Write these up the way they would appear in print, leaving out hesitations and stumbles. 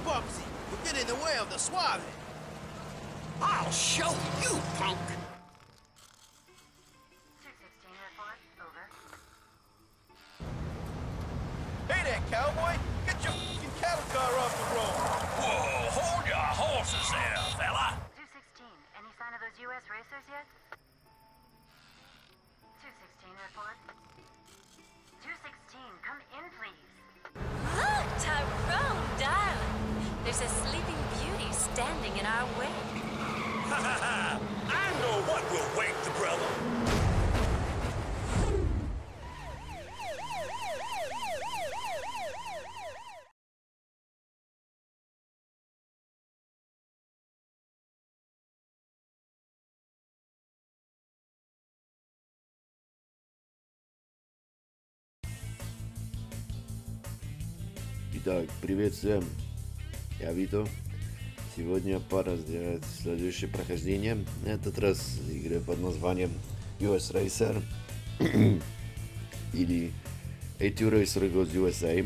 Bubsy. You get in the way of the Suave. I'll show you, punk! 216 report, over. Hey there, cowboy. Get your f***ing cattle car off the road. Whoa, hold your horses there, fella! 216, any sign of those U.S. racers yet? 216 report. 216, come in, please. Look, Tyrone, darling. There's a sleeping beauty standing in our way. I know what will wake the brother. Итак, привет всем, я Вито. Сегодня пора сделать следующее прохождение. На этот раз игры под названием US Racer или A2 Racer Goes USA.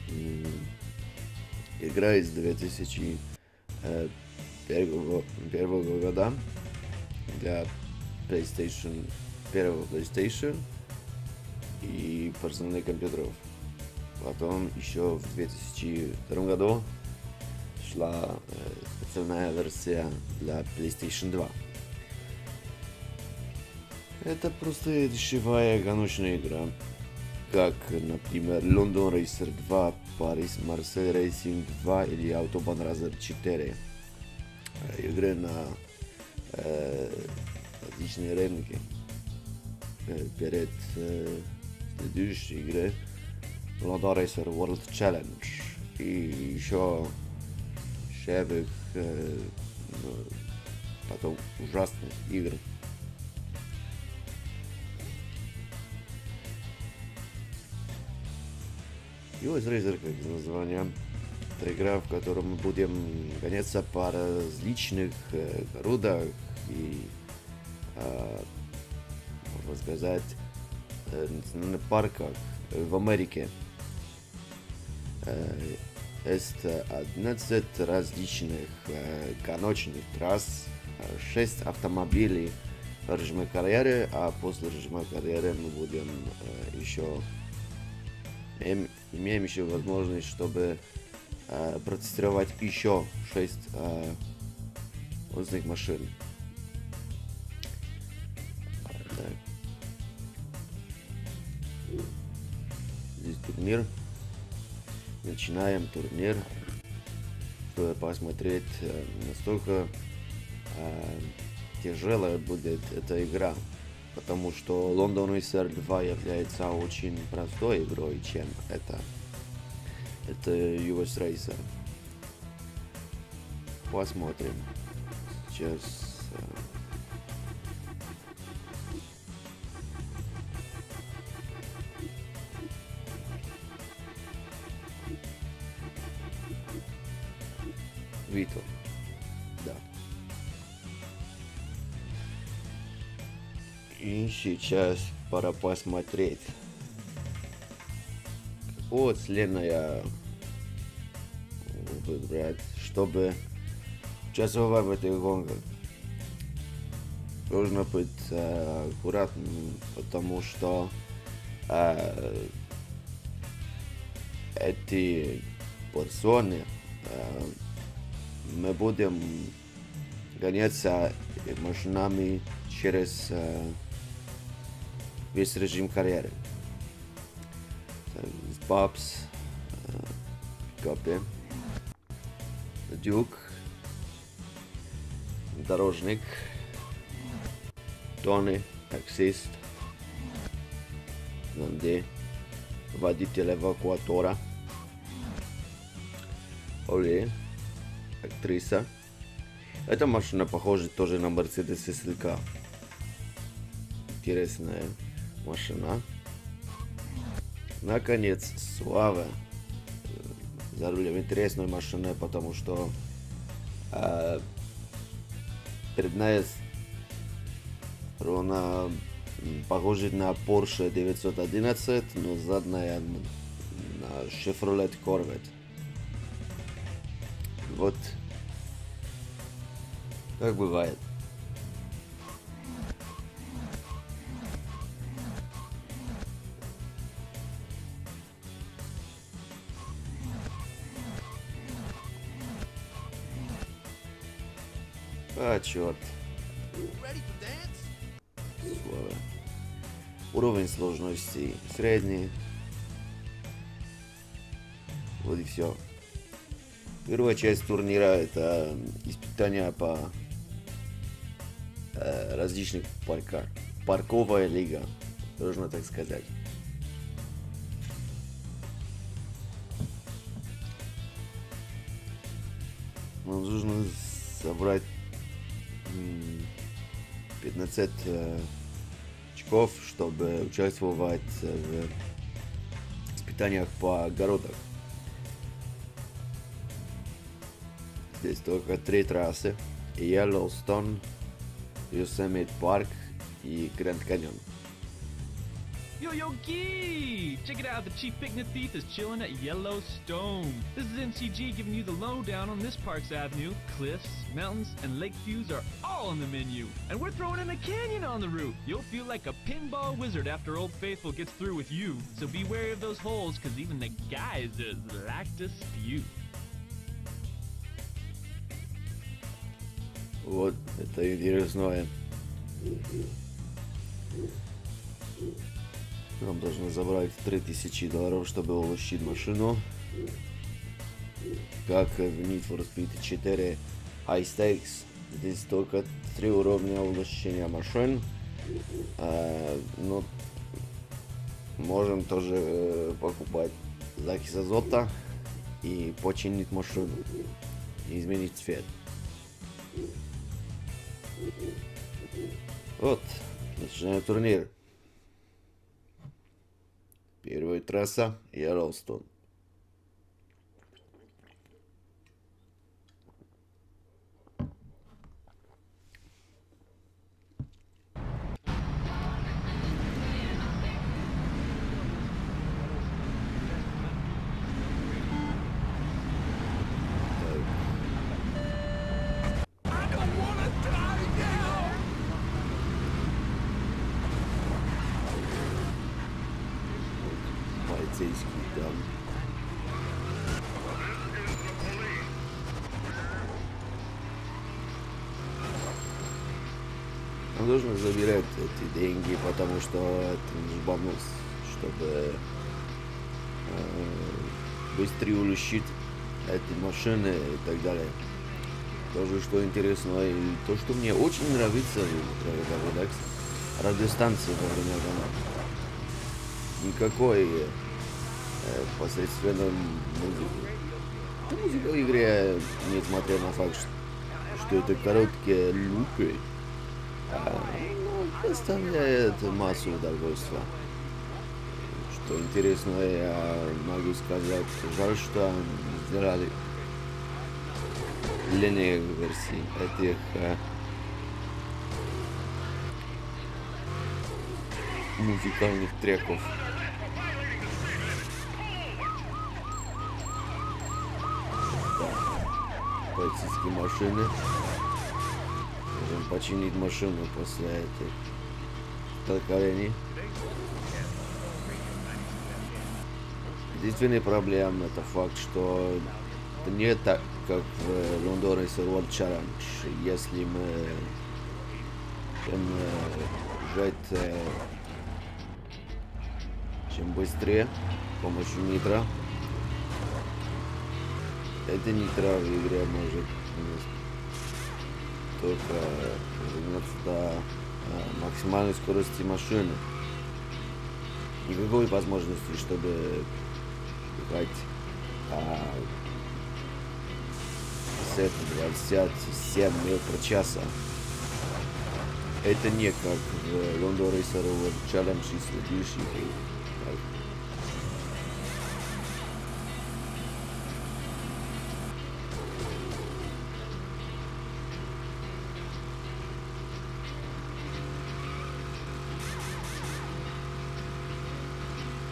Игра из 2001 года для PlayStation, первого PlayStation и персональных компьютеров. Потом еще в 2002 году шла специальная версия для PlayStation 2. Это просто дешевая гоночная игра, как, например, London Racer 2, Paris Marseille Racing 2 или Autobahn Racer 4. Игры на различные рынки. Перед следующей игрой London Racer World Challenge и еще шевых, потом ужасных игр. US Racer, как название, это игра, в которой мы будем гоняться по различных городах и, можно сказать, национальных парках в Америке. Есть 11 различных гоночных трасс, 6 автомобилей в режиме карьеры, а после режима карьеры мы будем имеем еще возможность, чтобы протестировать еще 6 разных машин. Так. Здесь турнир. Начинаем турнир, чтобы посмотреть, насколько тяжелая будет эта игра, потому что London Racer 2 является очень простой игрой, чем это US Racer. Посмотрим. Сейчас Вито. Да. И сейчас пора посмотреть. Вот следная выбрать, чтобы участвовать в этой гонке. Нужно быть аккуратным, потому что эти персоны мы будем гоняться машинами через весь режим карьеры. Бабс, пикапы, Дюк, дорожник, Тони, таксист, Нанди, водитель эвакуатора, Оли, актриса. Эта машина похожа тоже на Mercedes SLK. Интересная машина. Наконец, Слава. За рулем интересной машины, потому что передняя сторона похожа на Porsche 911, но задняя на Chevrolet Corvette. Вот. Так бывает. А, черт. Ready for dance? Слава. Уровень сложности средний. Вот и все. Первая часть турнира это испытания по различных парках. Парковая лига, можно так сказать. Нам нужно собрать 15 очков, чтобы участвовать в испытаниях по огородах. Здесь только 3 трассы: Yellowstone, Yosemite Park и Grand Canyon. Yo, Gee! Check it out, the Chief Picnic Thief is chilling at Yellowstone. This is NCG giving you the lowdown on this park's avenue. Cliffs, mountains, and lake views are all on the menu. And we're throwing in a canyon on the route. You'll feel like a pinball wizard after Old Faithful gets through with you. So be wary of those holes, cause even the geysers like to spew. Вот, это интересное. Нам должны забрать $3000, чтобы улучшить машину. Как в Need for Speed 4 High Stakes. Здесь только 3 уровня улучшения машин. Но можем тоже покупать закись азота и починить машину. И изменить цвет. Вот, начинаем турнир. Первая трасса Yellowstone. Полицейский там. Он должен забирать эти деньги, потому что это не бонус, чтобы быстрее улучшить эти машины и так далее. Тоже что интересно, и то, что мне очень нравится в Redux, радиостанции во время гонок. Никакой посредственной музыки. Музыка в игре, несмотря на факт, что это короткие лупы, доставляет массу удовольствия. Что интересно, я могу сказать, жаль, что сделали длинные версии этих музыкальных треков. Полицейские машины. Можем починить машину после этих столкновений. Единственная проблема это факт, что это не так, как в London Racer World Challenge. Если мы чем жать чем быстрее с помощью нитро. Это нитро в игре может только разогнаться до максимальной скорости машины. Никакой возможности, чтобы ехать 27 миль в час. Это не как в London Racer World Challenge, если видишь их.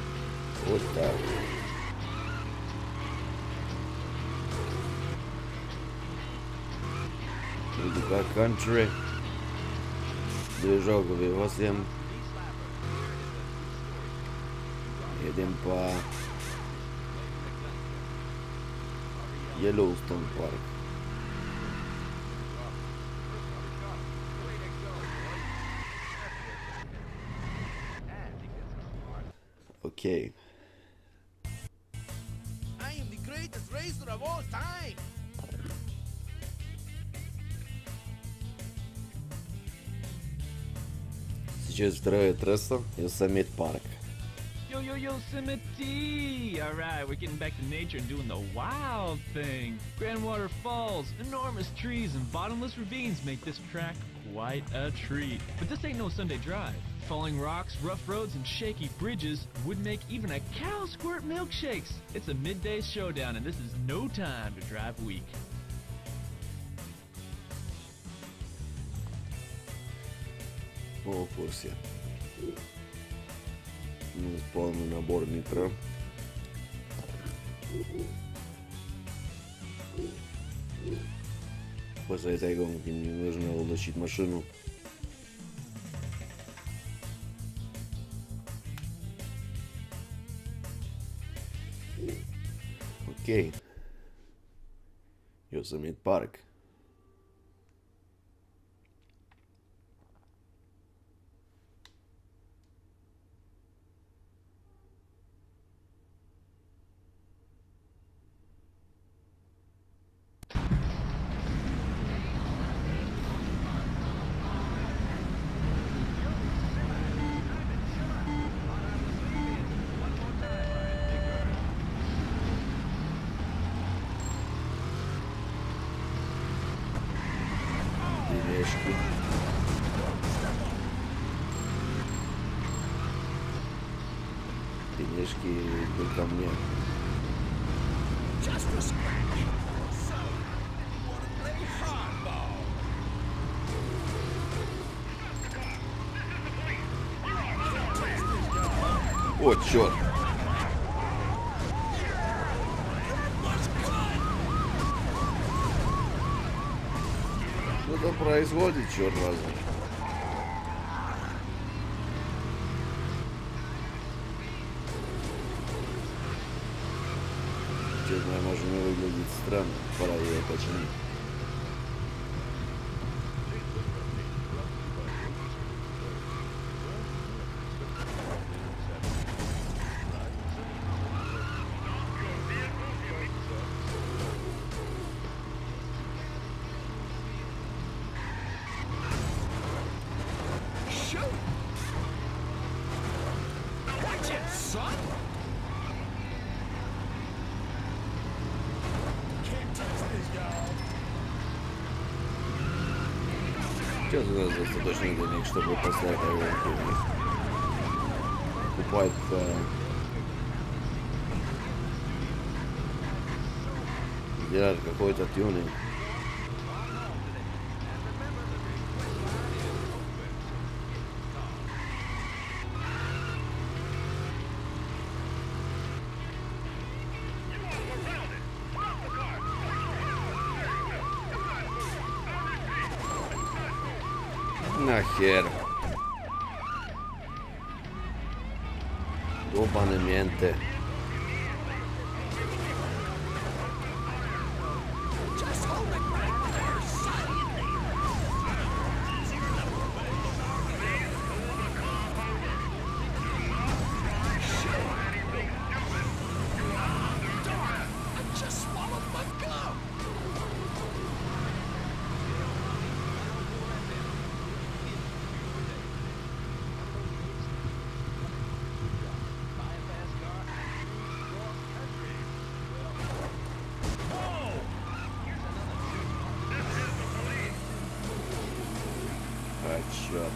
Вот так. Ridicat Country. Движок V8. Едем по Yellowstone Park. Окей. I am the greatest racer of all time. Сейчас вторая трасса Yosemite Park. Yo, Yosemite! Alright, we're getting back to nature and doing the wild thing. Grandwater Falls, enormous trees, and bottomless ravines make this track quite a treat. But this ain't no Sunday drive. Falling rocks, rough roads, and shaky bridges would make even a cow squirt milkshakes. It's a midday showdown, and this is no time to drive weak. О, в курсе. Полный набор нитро. После этой гонки мне нужно улучшить машину. Окей. Yosemite Park. Тележки. Тележки идут ко мне. Just a scratch. So, you wanna play hardball? О, черт! Что-то происходит, черт возьми. Честно, моя машина выглядит странно. Пора ее починить. Shoot! Watch it, son! Can't touch this, y'all. Сейчас у нас достаточно денег, чтобы поставить авианку. Покупать делать какой-то тюнинг. Нахер. Долбаный менты. Just hold it right there, son! I just swallowed my gum! А, черт.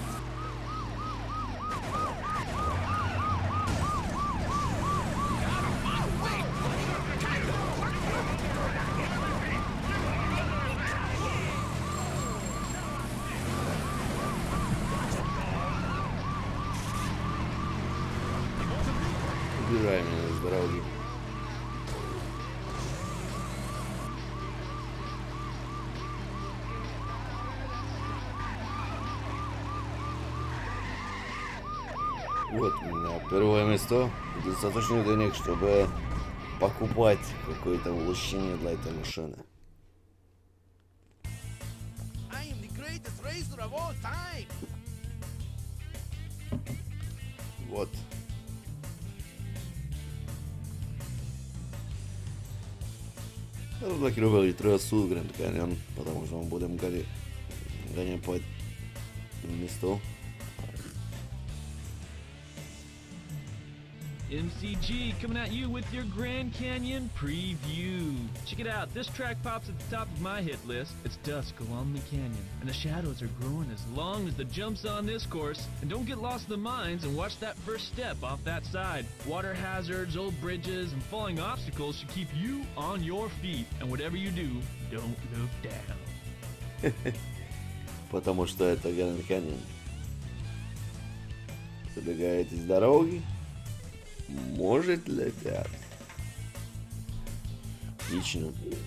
Убирай меня с дороги. Вот, на первое место достаточно денег, чтобы покупать какое-то улучшение для этой машины. I am the greatest racer of all time. Вот. Разблокировали трассу Grand Canyon, потому что мы будем гонять по этому месту. MCG coming at you with your Grand Canyon preview. Check it out, this track pops at the top of my hit list. It's dusk along the canyon, and the shadows are growing as long as the jumps on this course. And don't get lost in the mines and watch that first step off that side. Water hazards, old bridges, and falling obstacles should keep you on your feet. And whatever you do, don't look down. Потому что это Grand Canyon. Забегаете с дороги, может летят. Отлично.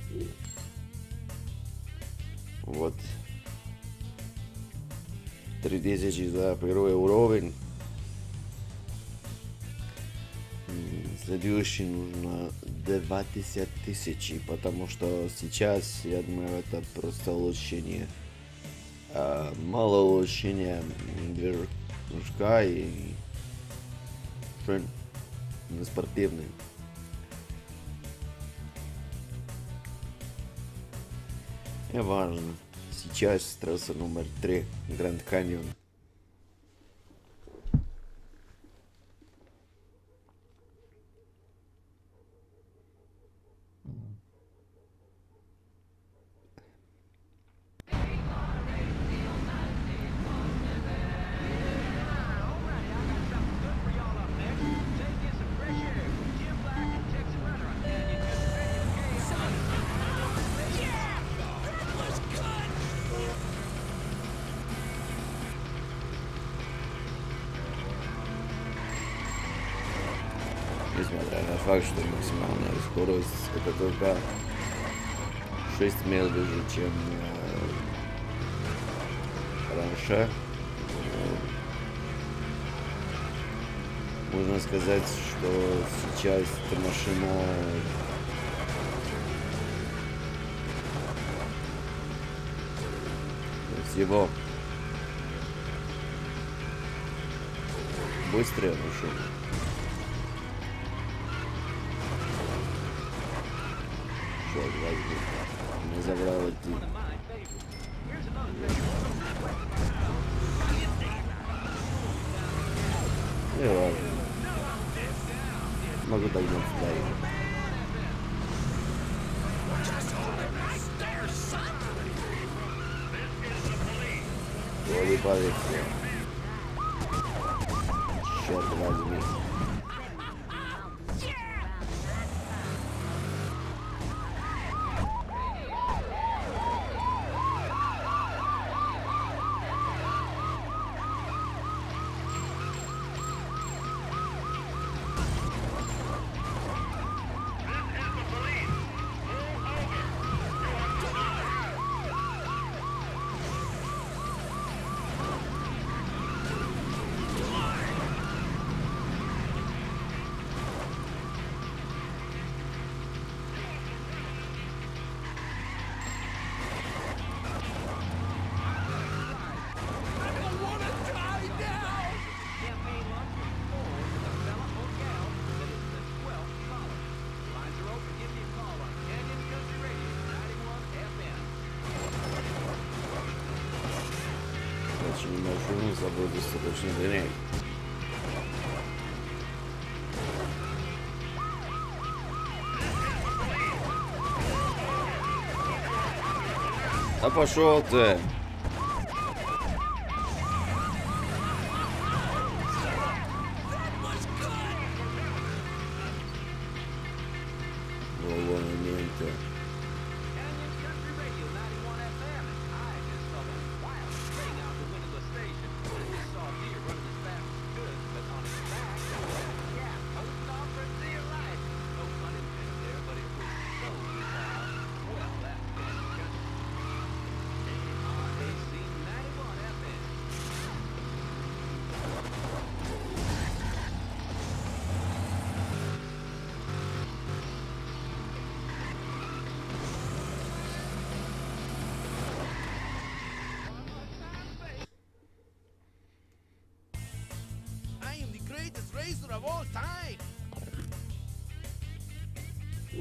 Вот. 3000 за первый уровень. Следующий нужно 20 000, потому что сейчас, я думаю, это просто улучшение. Мало улучшения движка и спортивный. И важно. Сейчас трасса номер 3, Grand Canyon. Несмотря на факт, что максимальная скорость это только 6 миль выше, чем раньше. Можно сказать, что сейчас эта машина всего быстрая машина. Не забрал идти. Не важно. Могу догнать сюда. Воды полиция. Черт возьми. Очень машину забыл достаточно денег. А пошел ты!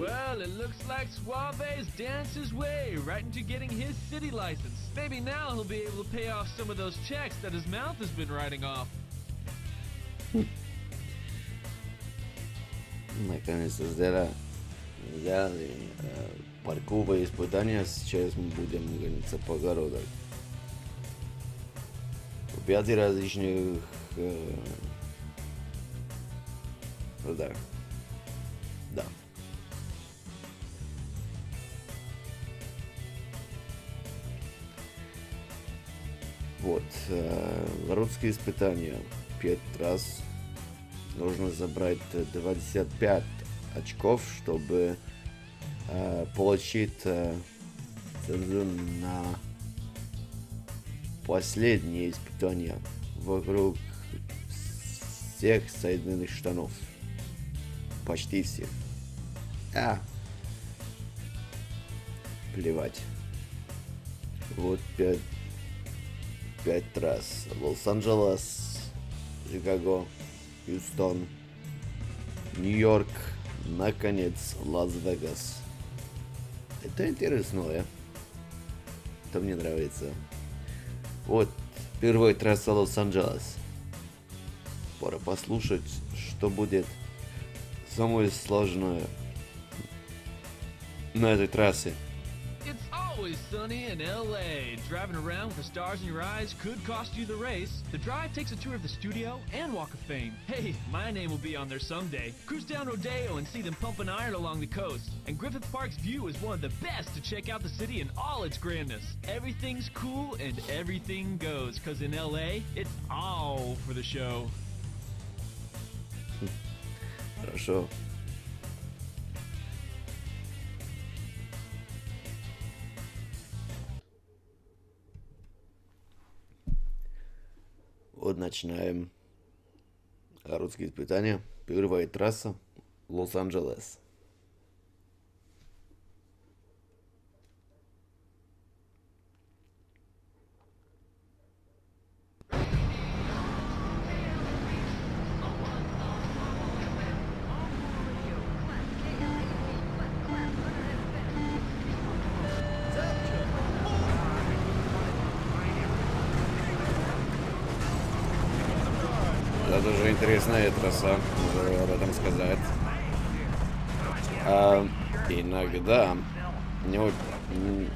Well, it looks like Suave's danced his way right into getting his city license. Maybe now he'll be able to pay off some of those checks that his mouth has been writing off. Наконец-то взяли парковые испытания. Сейчас мы будем гоняться по огородам. 5 различных да. Вот, народские испытания. 5 раз нужно забрать 25 очков, чтобы получить цензуру на последнее испытание вокруг всех Соединенных Штатов. Почти всех. Плевать. Вот 5 раз. Лос-Анджелес, Чикаго, Хьюстон, Нью-Йорк, наконец, Лас-Вегас. Это интересно, Это мне нравится. Вот, первая трасса Лос-Анджелес. Пора послушать, что будет самое сложное на этой трассе. It's always sunny in LA. Driving around with the stars in your eyes could cost you the race. The drive takes a tour of the studio and Walk of Fame. Hey, my name will be on there someday. Cruise down Rodeo and see them pumping iron along the coast. And Griffith Park's view is one of the best to check out the city in all its grandness. Everything's cool and everything goes, cause in LA, it's all for the show. Хорошо. Вот начинаем городские испытания. Первая трасса Лос-Анджелес. Это тоже интересная трасса, могу об этом сказать. Иногда не очень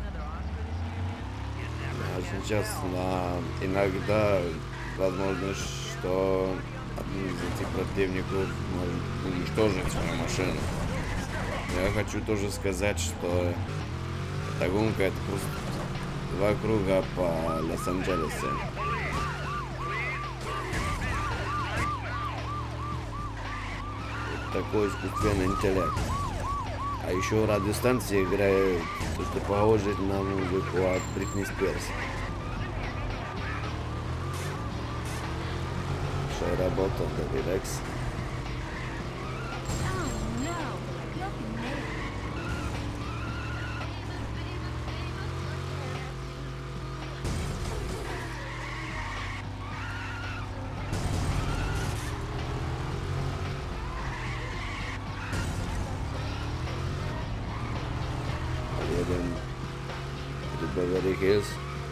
часто, иногда возможно, что один из этих противников может уничтожить свою машину. Я хочу тоже сказать, что эта гонка — это просто 2 круга по Лос-Анджелесу. Такой искусственный интеллект. А еще радиостанции играют то, что похоже на музыку от Бритни Спирс. Хорошая работа, Рекс. Beverly Hills.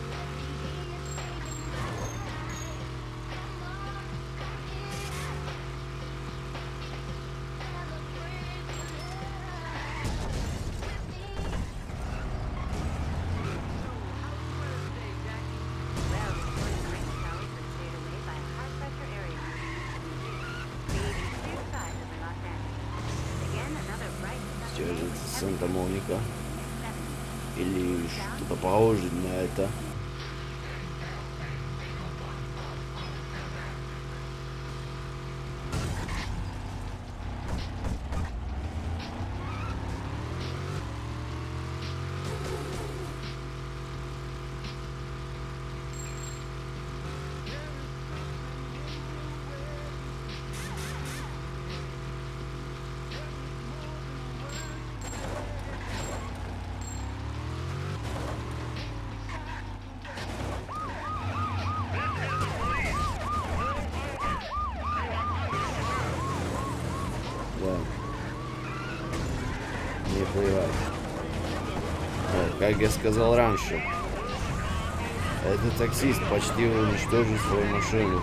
Сейчас Санта-Моника. Или что-то похожее на это. Как я сказал раньше, этот таксист почти уничтожил свою машину.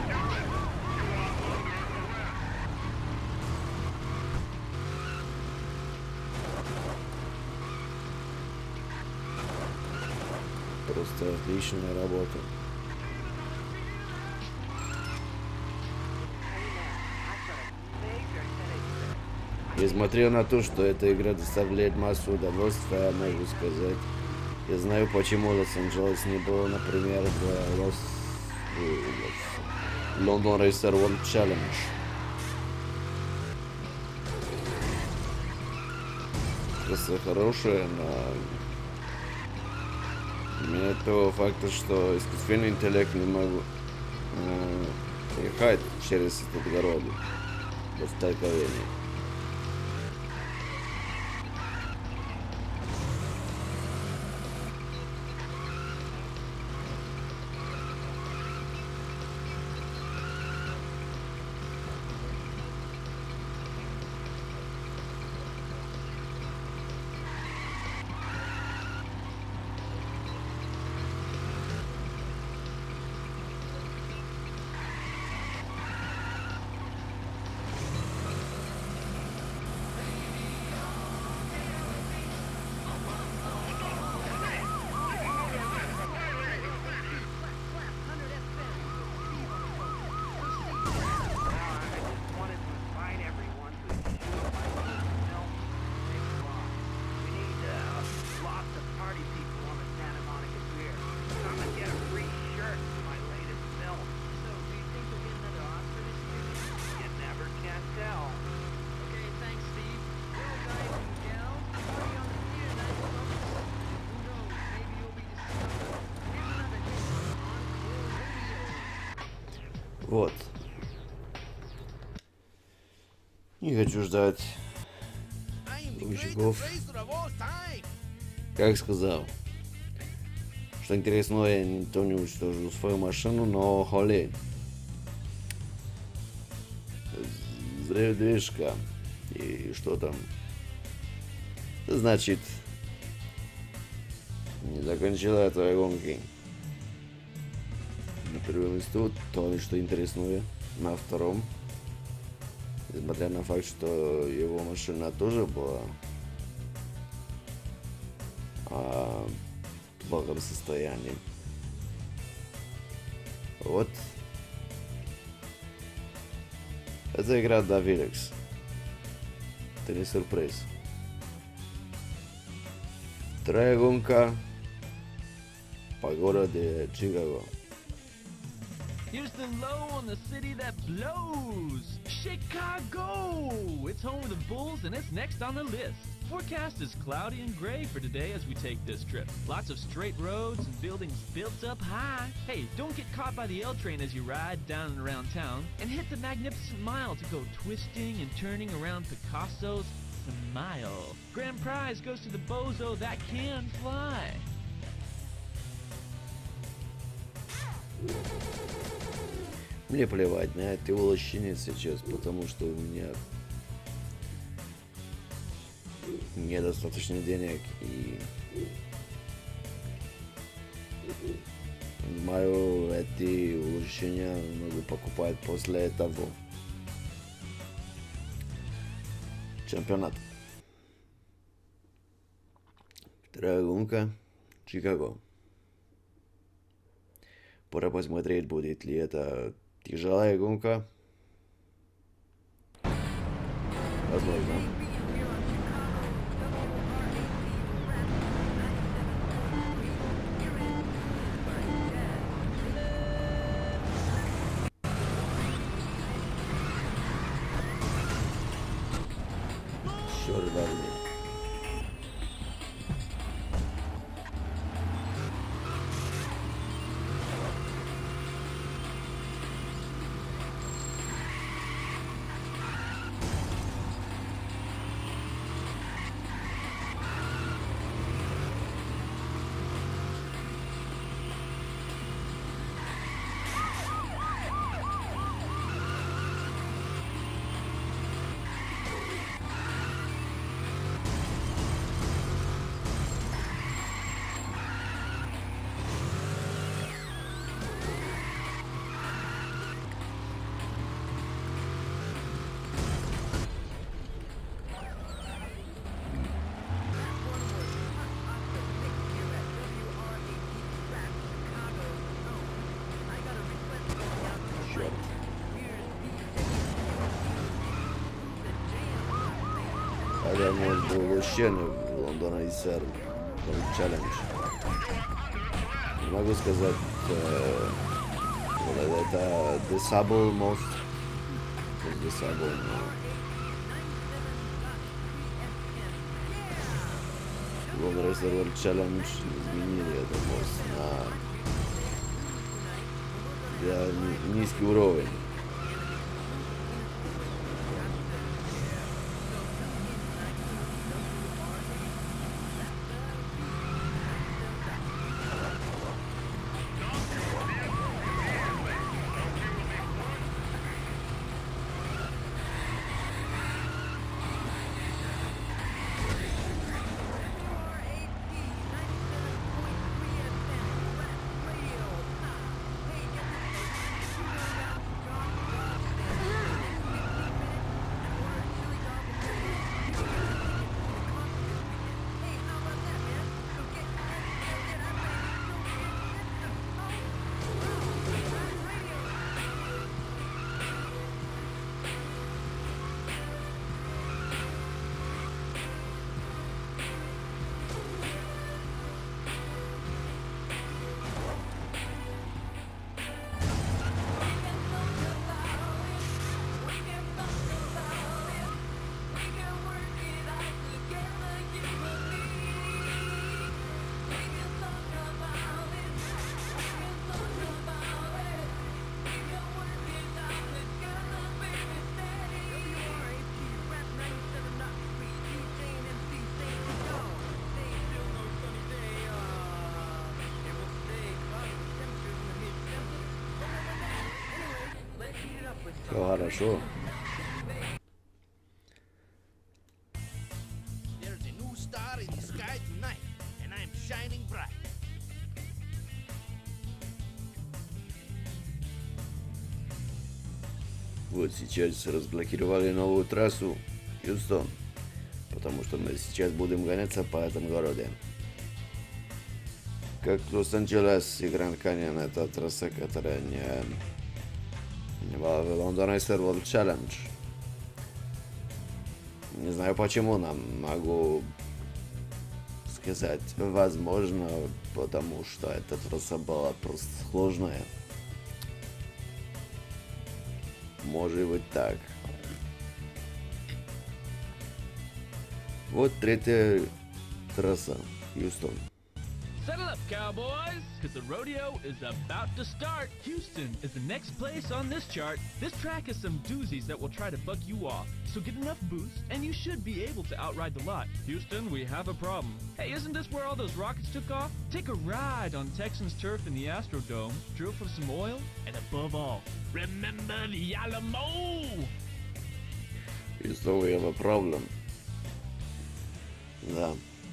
Просто отличная работа. Несмотря на то, что эта игра доставляет массу удовольствия, могу сказать, я знаю, почему Лос-Анджелес не было, например, в London Racer World Challenge. Просто хорошая, но меня того факта, что искусственный интеллект не могу ехать через этот город до столкновения. Вот. Не хочу ждать ручков. Как сказал, что интересно, я никто не уничтожил свою машину, но холи. Взрыв движка. И что там? Значит, не закончила твои гонки. На первом месту то ли что интересное, на втором, несмотря на факт, что его машина тоже была в плохом состоянии. Вот. Это игра Davilex. Это не сюрприз. Вторая гонка по городу Чикаго. Here's the low on the city that blows. Chicago! It's home of the Bulls and it's next on the list. Forecast is cloudy and gray for today as we take this trip. Lots of straight roads and buildings built up high. Hey, don't get caught by the L train as you ride down and around town. And hit the Magnificent Mile to go twisting and turning around Picasso's Smile. Grand prize goes to the bozo that can fly. Мне плевать на эти улощения сейчас, потому что у меня недостаточно денег и понимаю, эти улучшения могу покупать после этого. Чемпионат. Вторая гонка. Чикаго. Пора посмотреть, будет ли это тяжелая гонка. Возможно. Черт возьми. был вообще в Лондон Рейсер World Challenge. Не могу сказать, это Disable Most. Disable, но... London Racer World Challenge изменили этот мост на низкий уровень. Хорошо. There's a new star in the sky tonight, and I'm shining bright. Вот сейчас разблокировали новую трассу Хьюстон, потому что мы сейчас будем гоняться по этому городу. Как Лос-Анджелес и Гранд Каньон, это трасса, которая не была в London Racer World Challenge. Не знаю почему, нам могу сказать возможно, потому что эта трасса была просто сложная. Может быть так. Вот третья трасса Хьюстон. Settle up, cowboys, because the rodeo is about to start. Houston is the next place on this chart. This track has some doozies that will try to buck you off. So get enough boost, and you should be able to outride the lot. Houston, we have a problem. Hey, isn't this where all those rockets took off? Take a ride on Texans turf in the Astrodome, drill for some oil, and above all, remember the Alamo! Houston, we have a problem. Да.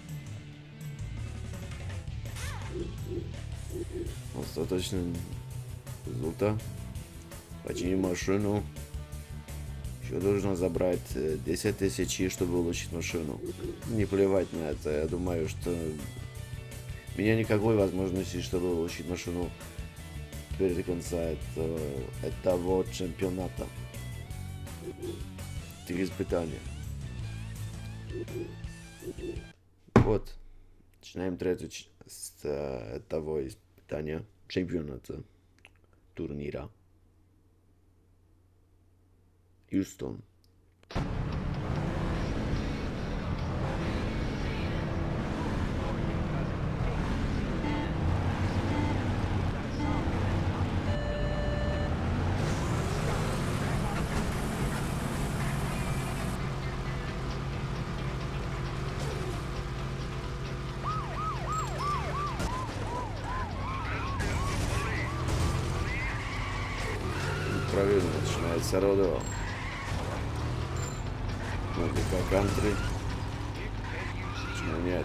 Остаточный результат. Почини машину. Еще должно забрать 10 тысяч, чтобы улучшить машину. Не плевать на это. Я думаю, что у меня никакой возможности, чтобы улучшить машину перед конца этого чемпионата. Этих испытаний. Вот. Начинаем третью с этого испытания чемпионата турнира. Хьюстон. Правильно, начинается родео. Музыка кантри. Почему нет?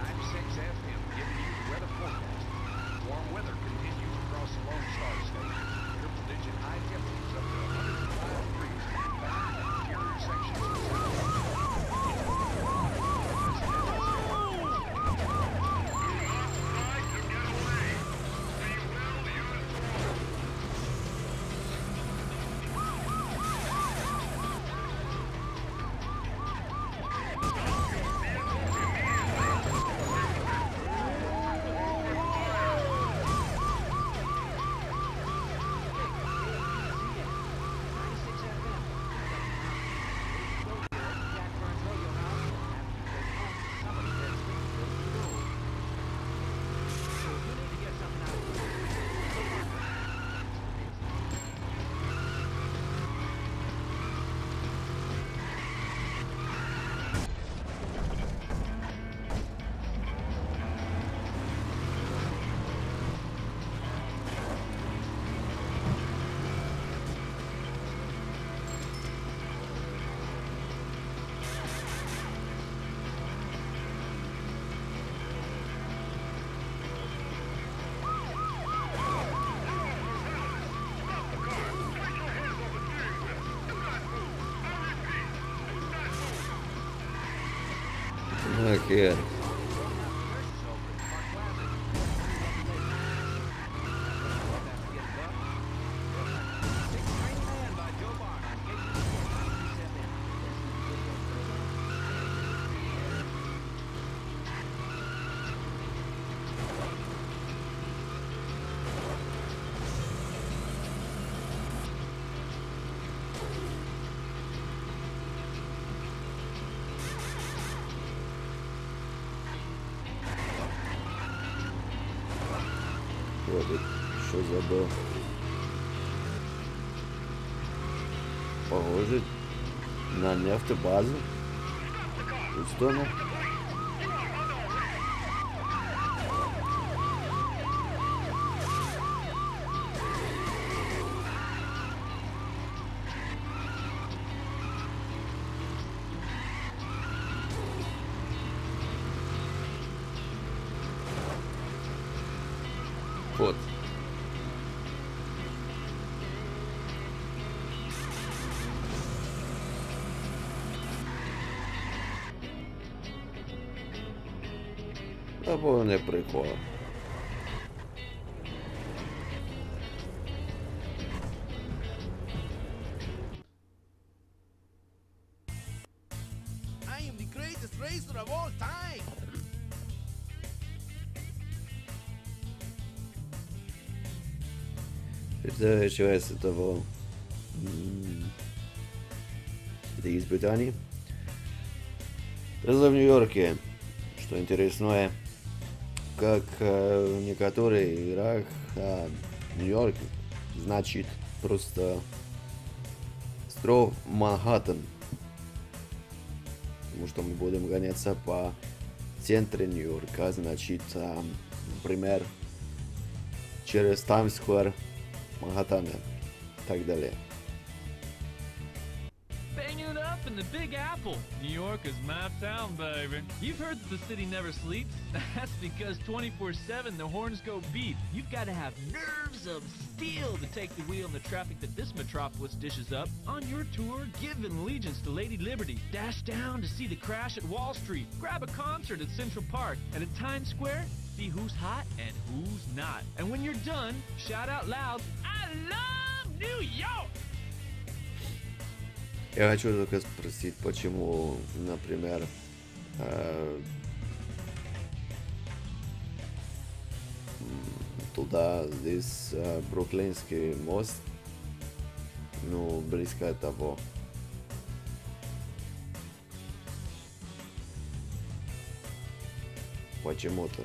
Хер. Вот, що забыл. Похоже на нефтебазу. Что она? Вот. Або не прикол. I am the greatest racer of all time. Придерживаясь того этой испытаний. В Нью-Йорке, что интересное, как в некоторых играх, Нью-Йорк значит просто остров Манхэттен, потому что мы будем гоняться по центру Нью-Йорка, значит, например, через Таймс-сквер Манхэттена и так далее. Banging it up in the Big Apple. New York is my town, baby. You've heard that the city never sleeps. That's because 24/7 the horns go beat. You've got to have nerves of steel to take the wheel in the traffic that this metropolis dishes up. On your tour, give allegiance to Lady Liberty. Dash down to see the crash at Wall Street. Grab a concert at Central Park. And at Times Square, see who's hot and who's not. And when you're done, shout out loud, I love New York! Я хочу только спросить, почему, например, туда, здесь Бруклинский мост, ну, близко от того. Почему-то.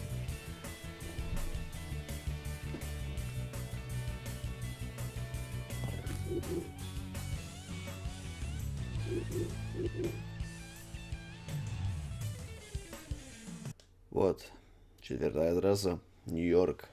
Вот, 4-я трасса, Нью-Йорк.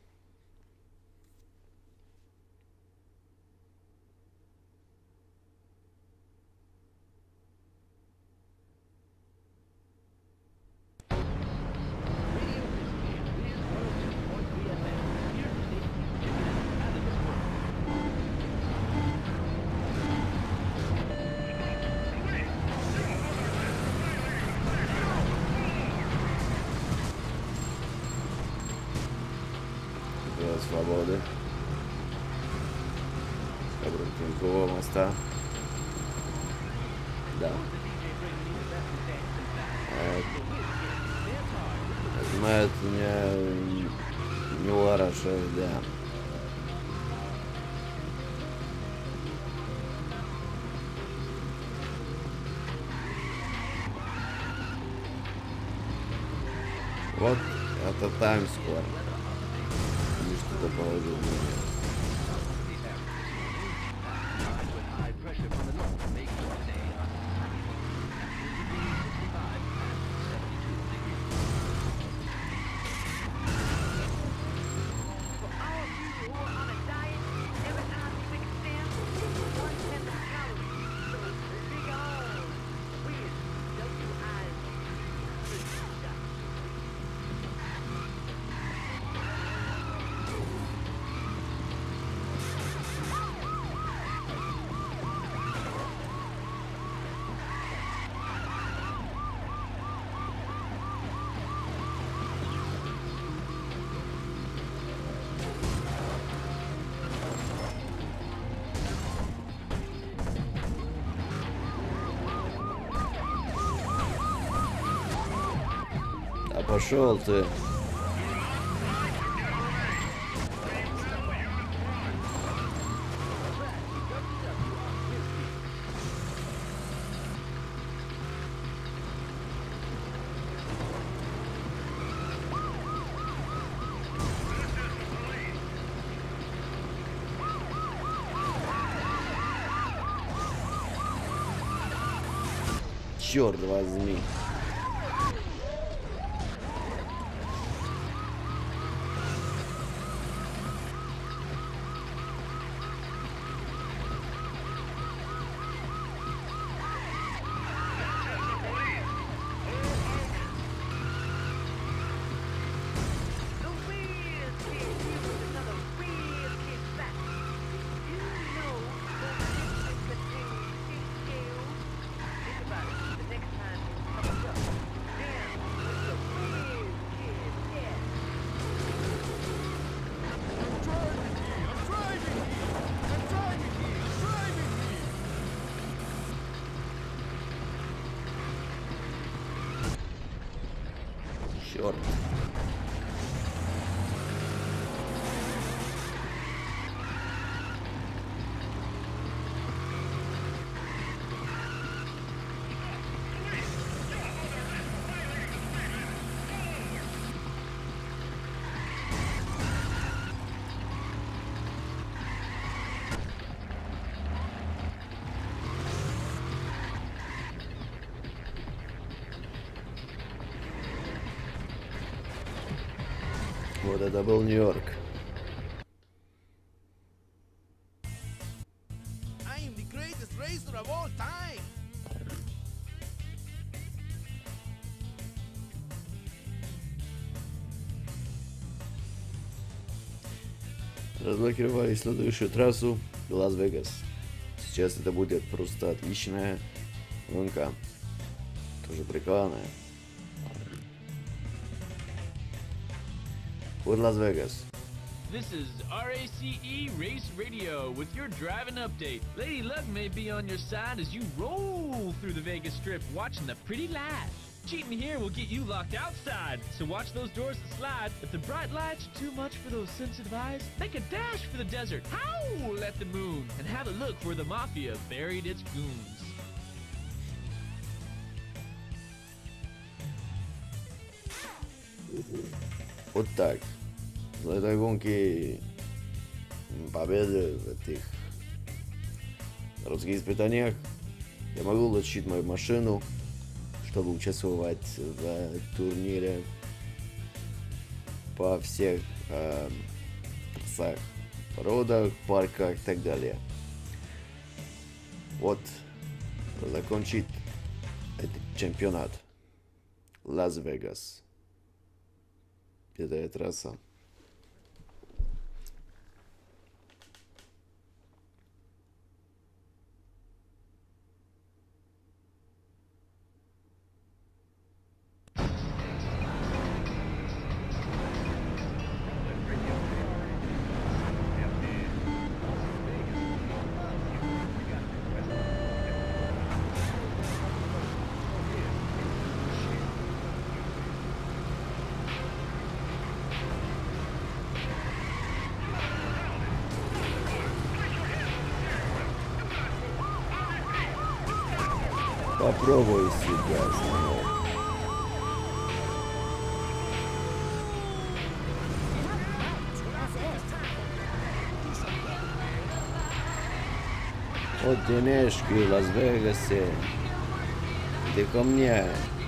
Свободы. Бруклинского моста. Да. Знает меня не хорошо, да. Вот это Таймс-сквер. Что-то положено. Пошел ты. Черт возьми. Черт. Вот это был Нью-Йорк. I am the greatest racer of all time. Разблокировали следующую трассу Лас-Вегас. Сейчас это будет просто отличная гонка. Тоже прикольная. Вот Лас-Вегас. This is RACE Race Radio with your driving update. Lady Luck may be on your side as you roll through the Vegas Strip watching the pretty lights. Cheating here will get you locked outside, so watch those doors that slide. If the bright lights are too much for those sensitive eyes, make a dash for the desert, howl at the moon, and have a look where the mafia buried its goons. Вот так. За этой гонки победы в этих русских испытаниях я могу улучшить мою машину, чтобы участвовать в турнире по всех трассах, породах, парках и так далее. Вот, закончить этот чемпионат Лас-Вегас. Это трасса. Попробуй себя снова. Вот денежки в Лас-Вегасе. Иди ко мне.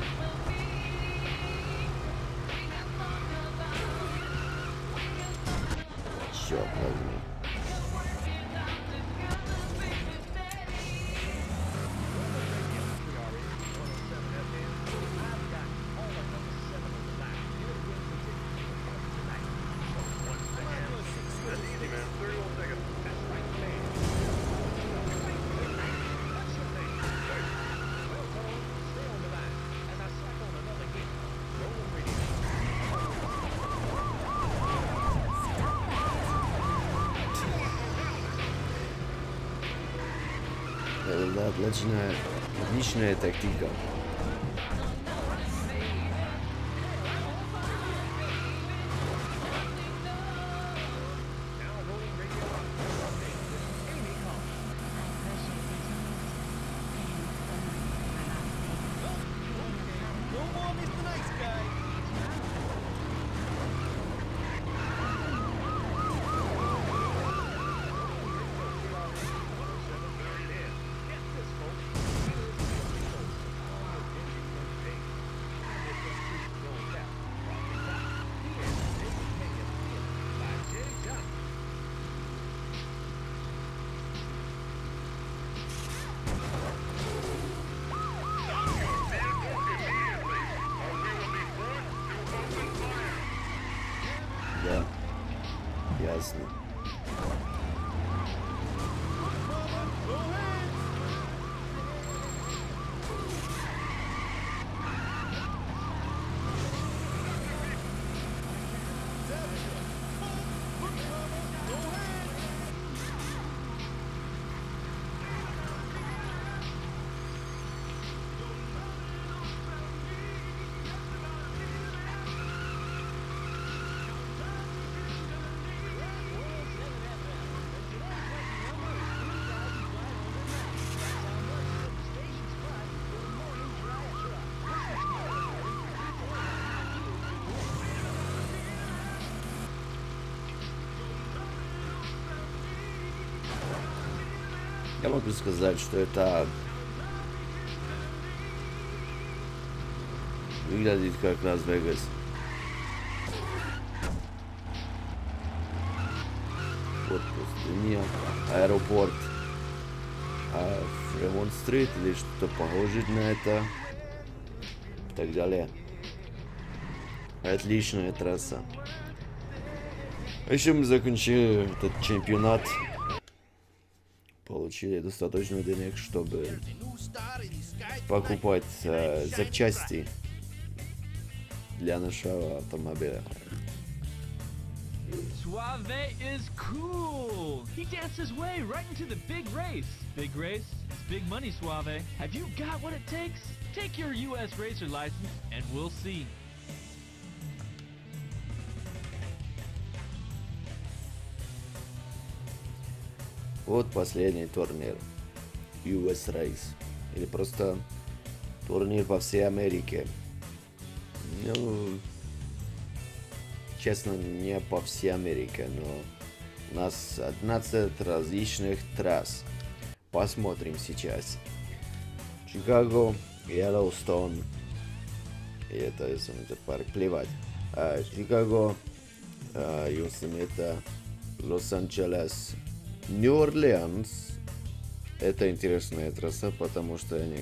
Черт возьми. Это отличная тактика. Да. Ясно. Я могу сказать, что это выглядит как Лас-Вегас. Вот пустыня, аэропорт, Фремонт-стрит или что-то похожее на это и так далее. Отличная трасса. Еще мы закончили этот чемпионат. Получили достаточно денег, чтобы покупать запчасти для нашего автомобиля. Suave is cool. He danced his way right into the big race. Big race? It's big money, Suave. Have you got what it takes? Take your U.S. racer license and we'll see. Вот последний турнир. US Race. Или просто турнир по всей Америке. Ну, честно, не по всей Америке, но у нас 11 различных трасс. Посмотрим сейчас. Чикаго, Йеллоустоун. И это Йосемите парк, плевать. Чикаго, Йосемите, Лос-Анджелес, Нью-Орлеанс. Это интересная трасса, потому что я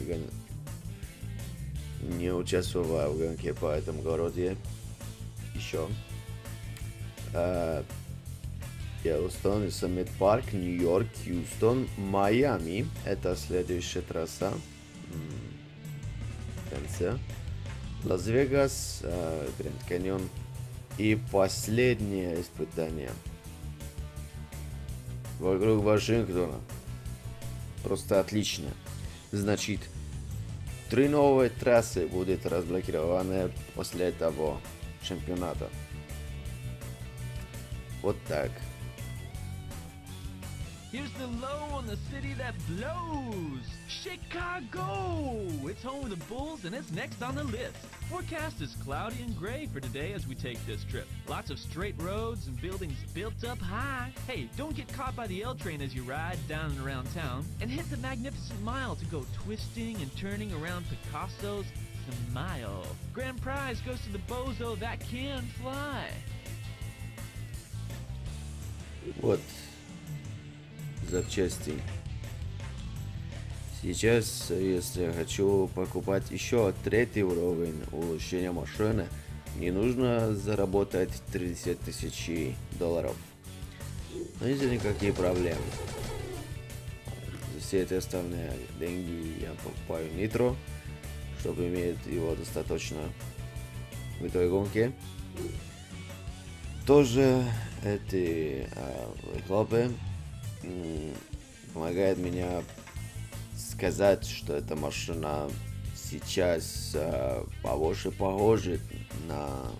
не участвовал в гонке по этому городе еще. Йеллоустоун, Йосемит парк, Нью-Йорк, Хьюстон, Майами. Это следующая трасса. В конце. Лас-Вегас, Гранд Каньон. И последнее испытание. Вокруг Вашингтона. Просто отлично. Значит, 3 новые трассы будут разблокированы после того чемпионата. Вот так. Here's the low on the city that blows. Chicago! It's home of the Bulls and it's next on the list. Forecast is cloudy and gray for today as we take this trip. Lots of straight roads and buildings built up high. Hey, don't get caught by the L train as you ride down and around town. And hit the Magnificent Mile to go twisting and turning around Picasso's Smile. Grand prize goes to the bozo that can fly. Вот. Запчасти. Сейчас, если я хочу покупать еще 3-й уровень улучшения машины, мне нужно заработать $30 000. Но это никакие проблемы. За все эти остальные деньги я покупаю нитро, чтобы иметь его достаточно в этой гонке. Тоже эти выхлопы помогает меня сказать, что эта машина сейчас получше похожа на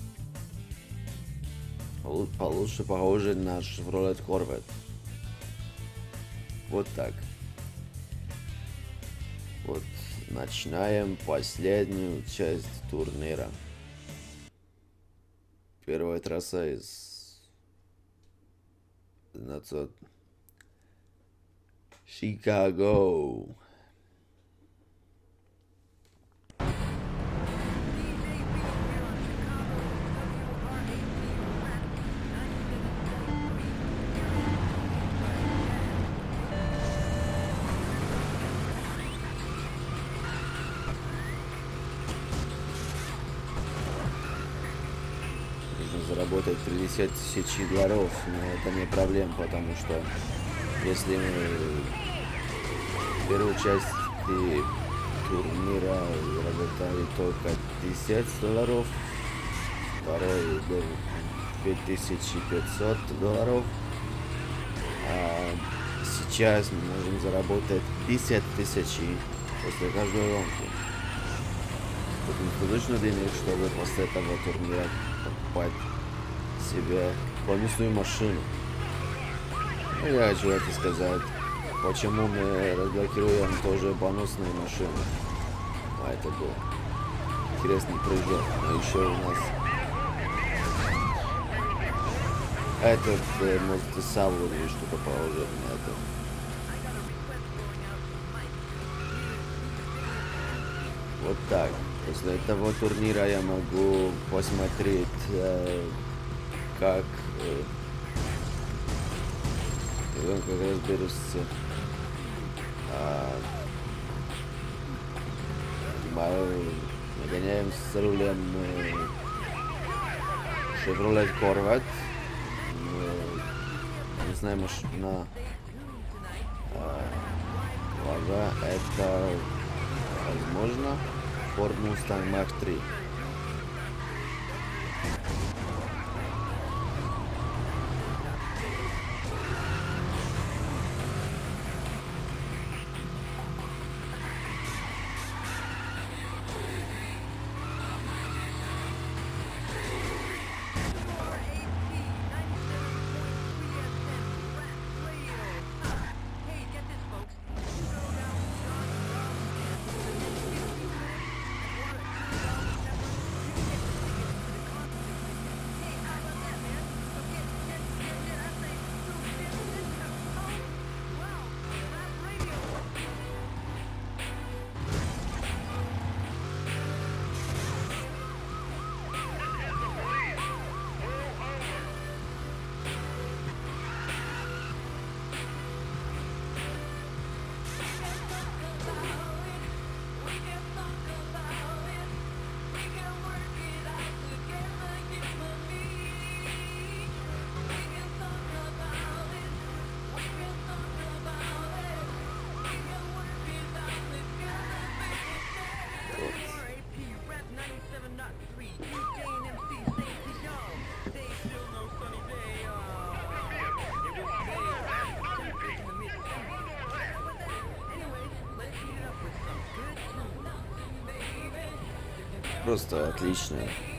Chevrolet Corvette. Вот так. Вот начинаем последнюю часть турнира. Первая трасса из Chicago. Нужно заработать 50 тысяч долларов, но это не проблема, потому что если мы первую часть турнира заработали только 50 долларов, второй был 5500 долларов, а сейчас мы можем заработать 50 тысяч после каждой гонки. Это достаточно денег, чтобы после этого турнира покупать себе бонусную машину. Ну, я хочу это сказать, почему мы разблокируем тоже бонусные машины. А это был интересный прыжок. Но еще у нас этот может сам или что-то положить на это. Вот так. После этого турнира я могу посмотреть, как разберусь. Мы гоняем с рулем Chevrolet Corvette. Не знаю, машина. Ладно, это возможно. Ford Mustang Mach 3. Просто отлично.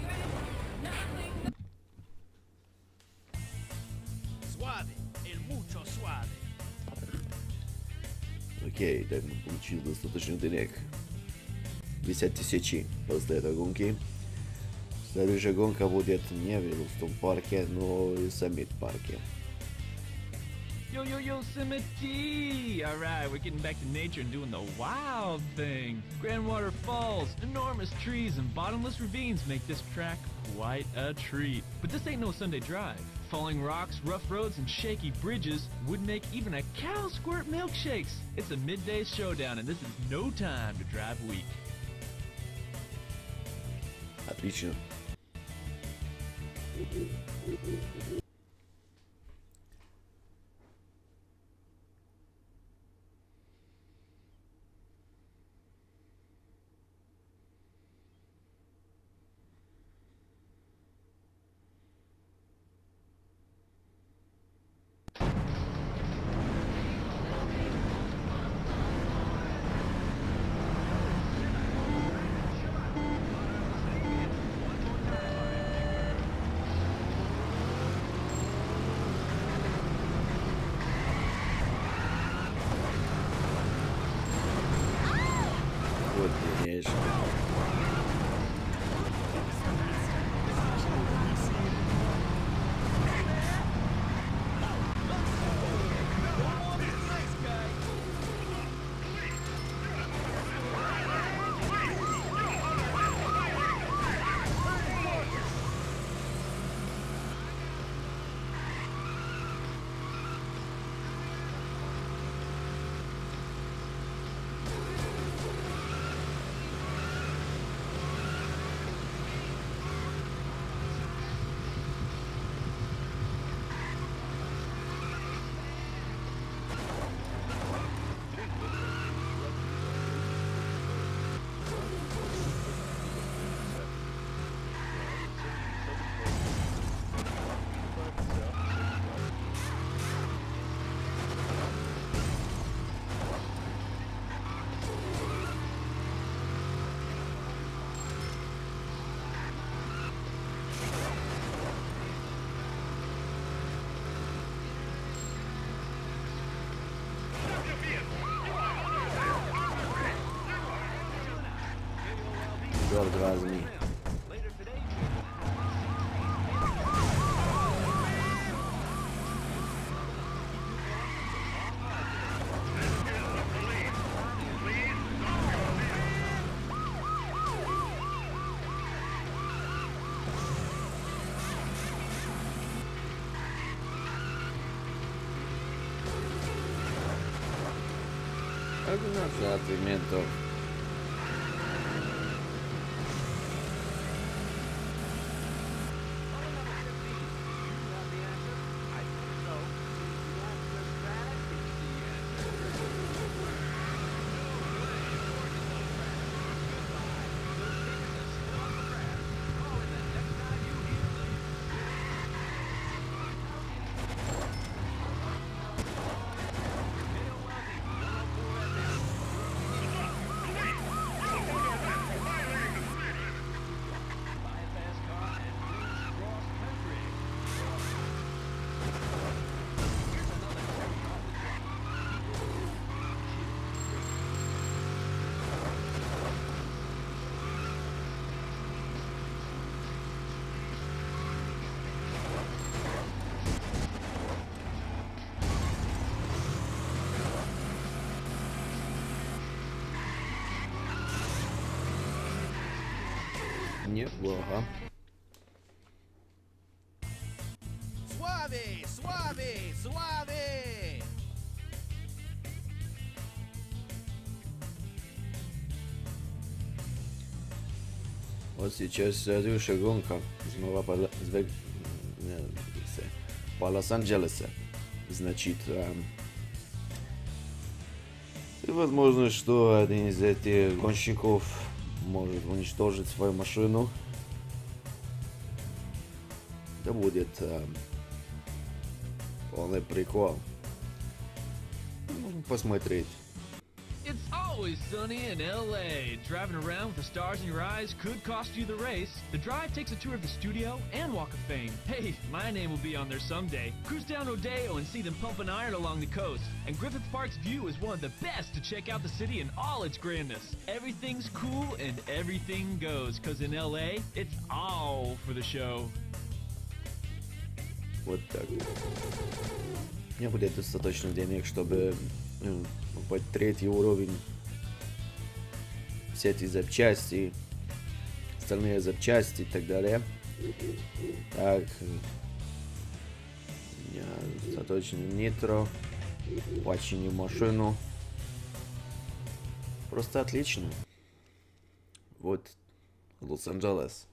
Окей, так мы получили достаточно денег. 50 тысяч после этой гонки. Следующая гонка будет не в Йеллоустоун парке, но и в Саммит парке. Yo, Yosemite! Alright, we're getting back to nature and doing the wild thing. Grand waterfalls, enormous trees, and bottomless ravines make this track quite a treat. But this ain't no Sunday drive. Falling rocks, rough roads, and shaky bridges would make even a cow squirt milkshakes. It's a midday showdown, and this is no time to drive weak. Отлично. Вот, конечно. черт возьми. Как назад, ментов. Неплохо. Suave, suave, suave! Вот сейчас следующая гонка снова по Лос-Анджелеса. Значит, и возможно, что один из этих гонщиков может уничтожить свою машину. Это будет полный прикол. Можно посмотреть. It's always sunny in LA. Driving around with the stars in your eyes could cost you the race. The drive takes a tour of the studio and Walk of Fame. Hey, my name will be on there someday. Cruise down Rodeo and see them pumping iron along the coast. And Griffith Park's view is one of the best to check out the city in all its grandness. Everything's cool and everything goes, cause in LA, it's all for the show. Вот так. У меня будет достаточно денег, чтобы покупать третий уровень. Все эти запчасти, остальные запчасти и так далее. Так. У меня достаточно нитро. Починю машину. Просто отлично. Вот Лос-Анджелес.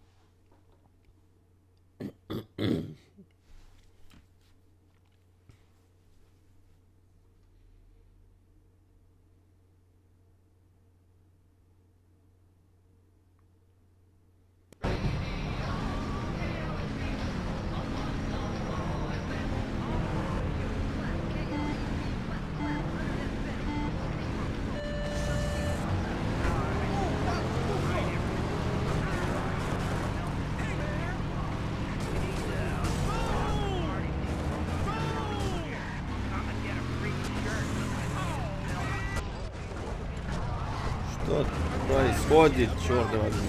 Что происходит, черт возьми?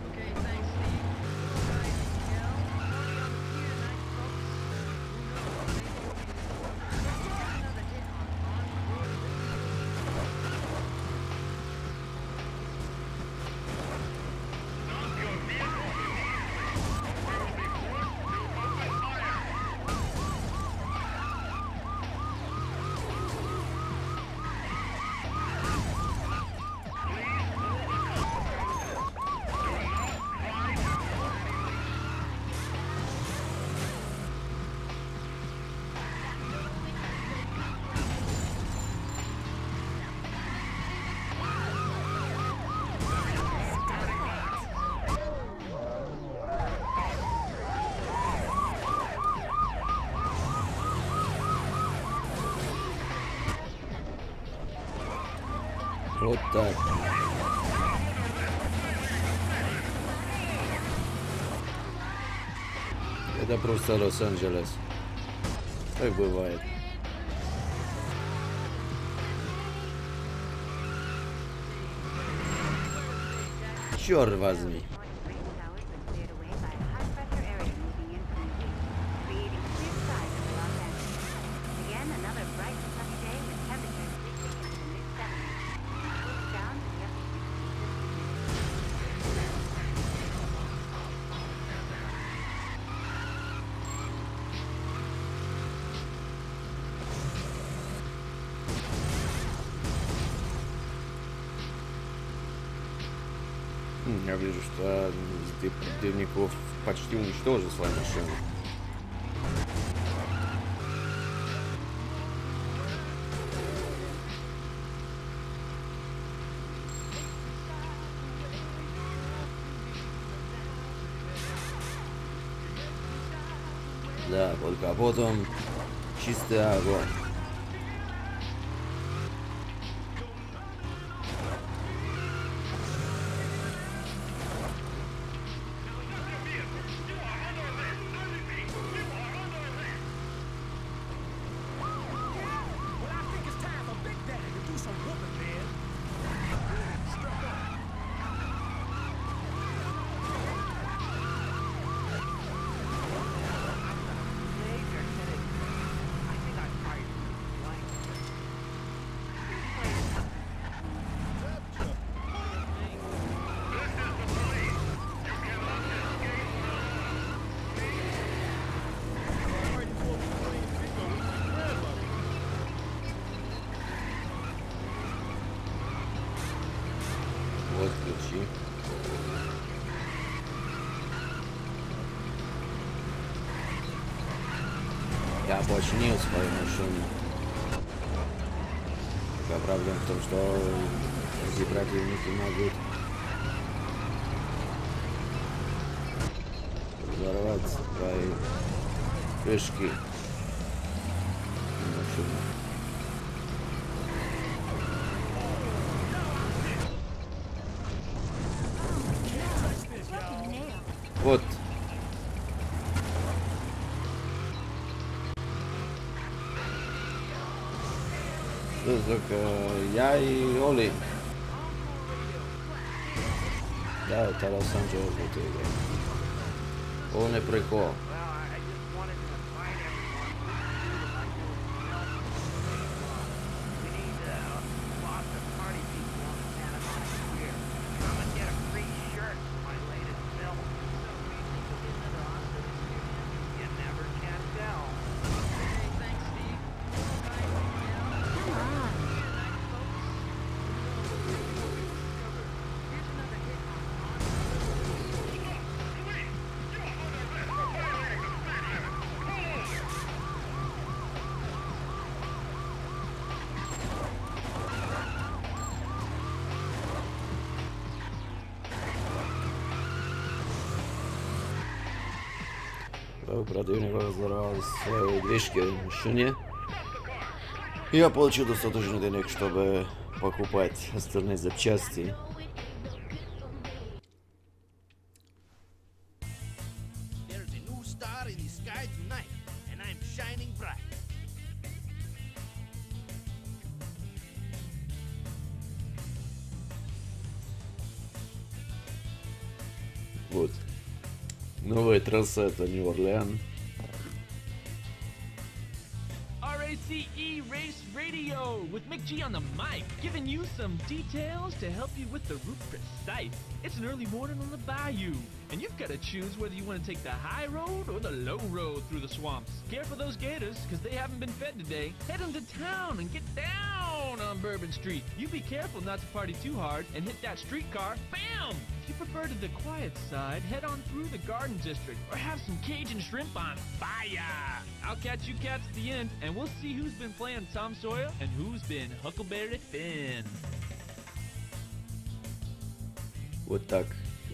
Вот так. Это просто Лос-Анджелес. Так бывает. Черт возьми. Я вижу, что ты противников почти уничтожил свою машину. Да, под капотом чистый огонь. Вот ключи. Я починил свою машину. Только проблема в том, что эти противники могут взорвать свои крышки машины. Вот. Только я и Оли. Да, это Лос-Анджелес будет играть. Он и прикол. Противник взорвал свои движки в машине. Я получил достаточно денег, чтобы покупать остальные запчасти. There's a new star in the sky tonight, and I'm shining bright. Вот. Новая трасса — это Нью-Орлеан. RACE Race Radio with Mick G on the mic, giving you some details to help you with the route precise. It's an early morning on the bayou, and you've got to choose whether you want to take the high road or the low road through the swamps. Care for those gators, because they haven't been fed today. Head into town and get down on Bourbon Street. You be careful not to party too hard and hit that streetcar. Bam! If you prefer to the quiet side, head on through the Garden District or have some Cajun shrimp on fire. I'll catch you cats at the end, and we'll see who's been playing Tom Sawyer and who's been Huckleberry Finn. Вот так.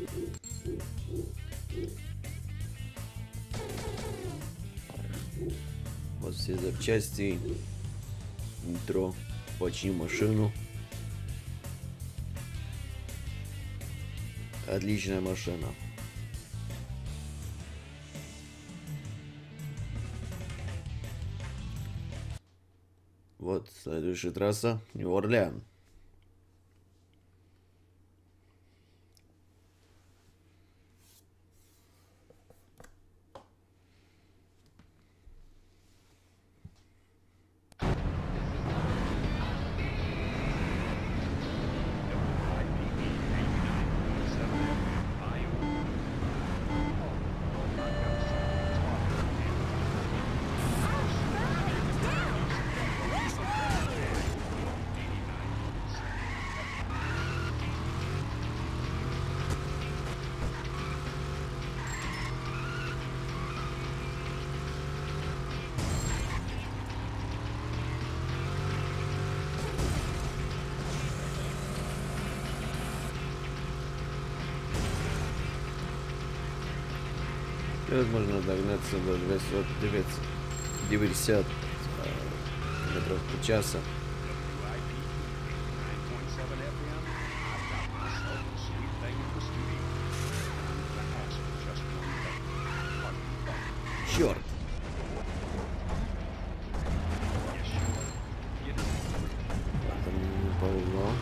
Вот все запчасти. Метро. Почини машину. Отличная машина. Вот следующая трасса. Нью-Орлеан. Невозможно догнаться до 290 метров по часу. Черт! Это мне не повезло.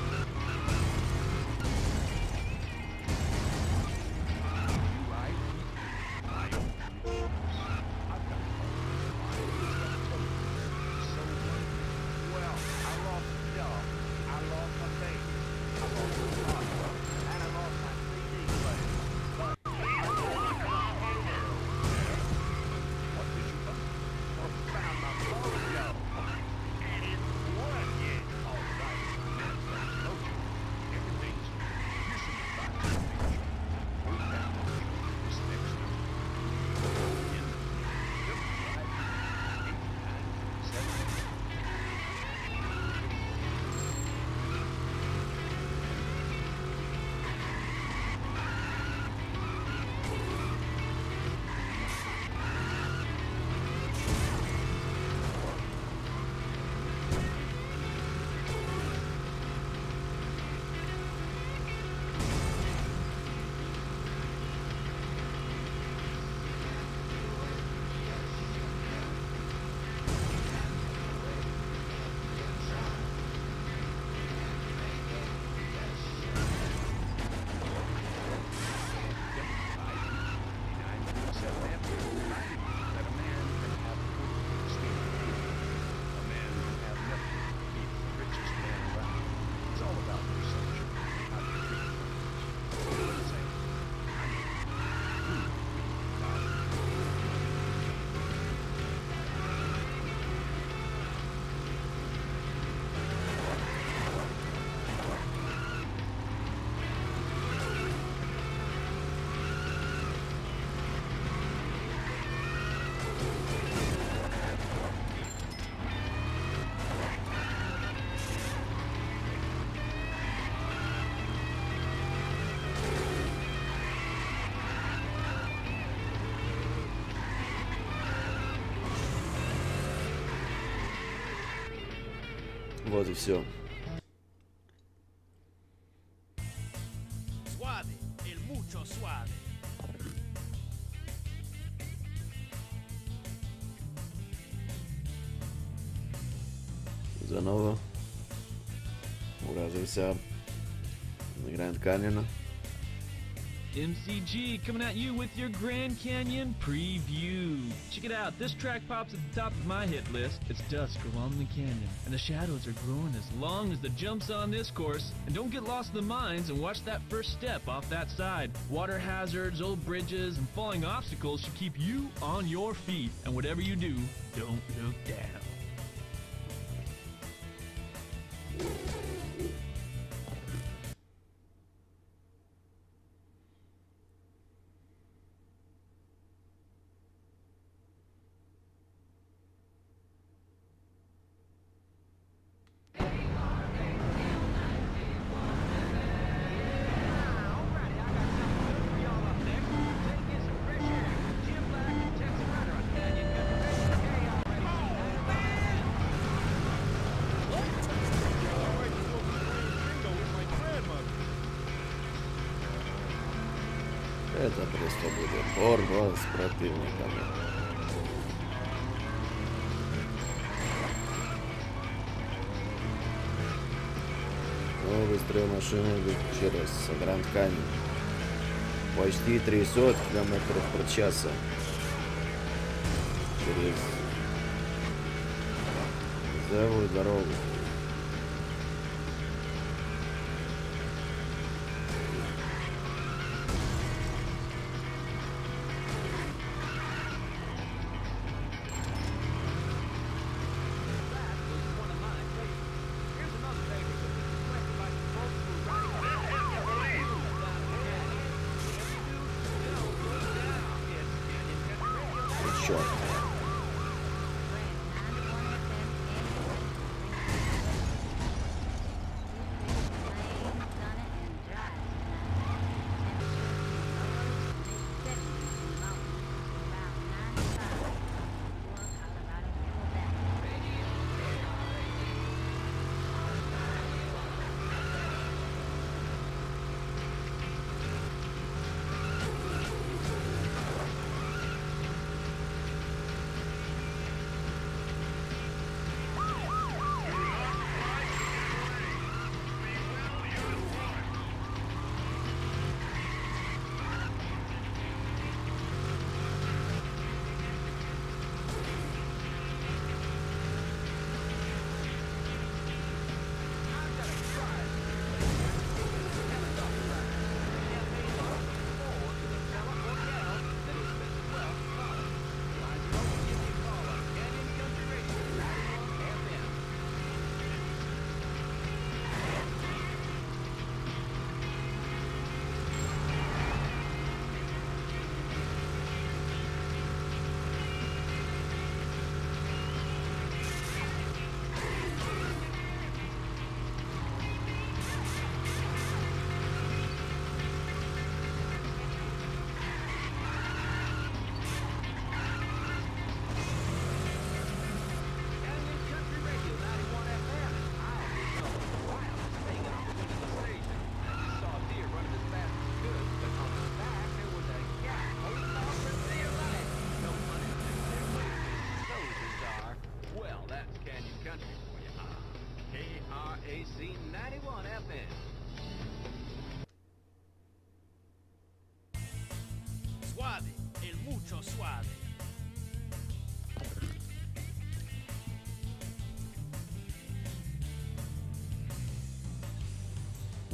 Вот и все. Suave, el mucho suave. Заново уразился на Гранд Каньон. MCG coming at you with your Grand Canyon preview. Check it out, this track pops at the top of my hit list. It's dusk along the canyon, and the shadows are growing as long as the jumps on this course. And don't get lost in the mines and watch that first step off that side. Water hazards, old bridges, and falling obstacles should keep you on your feet. And whatever you do, don't look down. Это просто будет борьба с противниками. Но быстрые машины идут через Гранд Каньон. Почти 300 км в час. Через целую дорогу. Черт.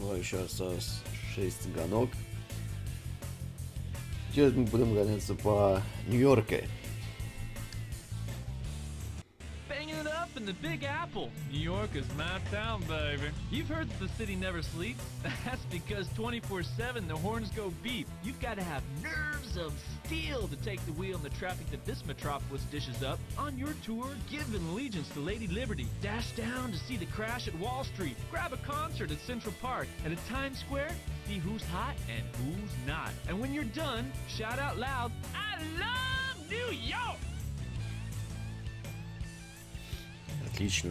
Вот еще осталось 6 гонок. Сейчас мы будем гоняться по Нью-Йорку. Banging it up in the Big Apple. New York is my town, baby. You've heard that the city never sleeps. That's because 24/7 the horns go beep. You've got to have nerves of steel to take the wheel in the traffic that this metropolis dishes up. On your tour, give allegiance to Lady Liberty. Dash down to see the crash at Wall Street. Grab a concert at Central Park. And at Times Square, see who's hot and who's not. And when you're done, shout out loud, I love New York! Отлично.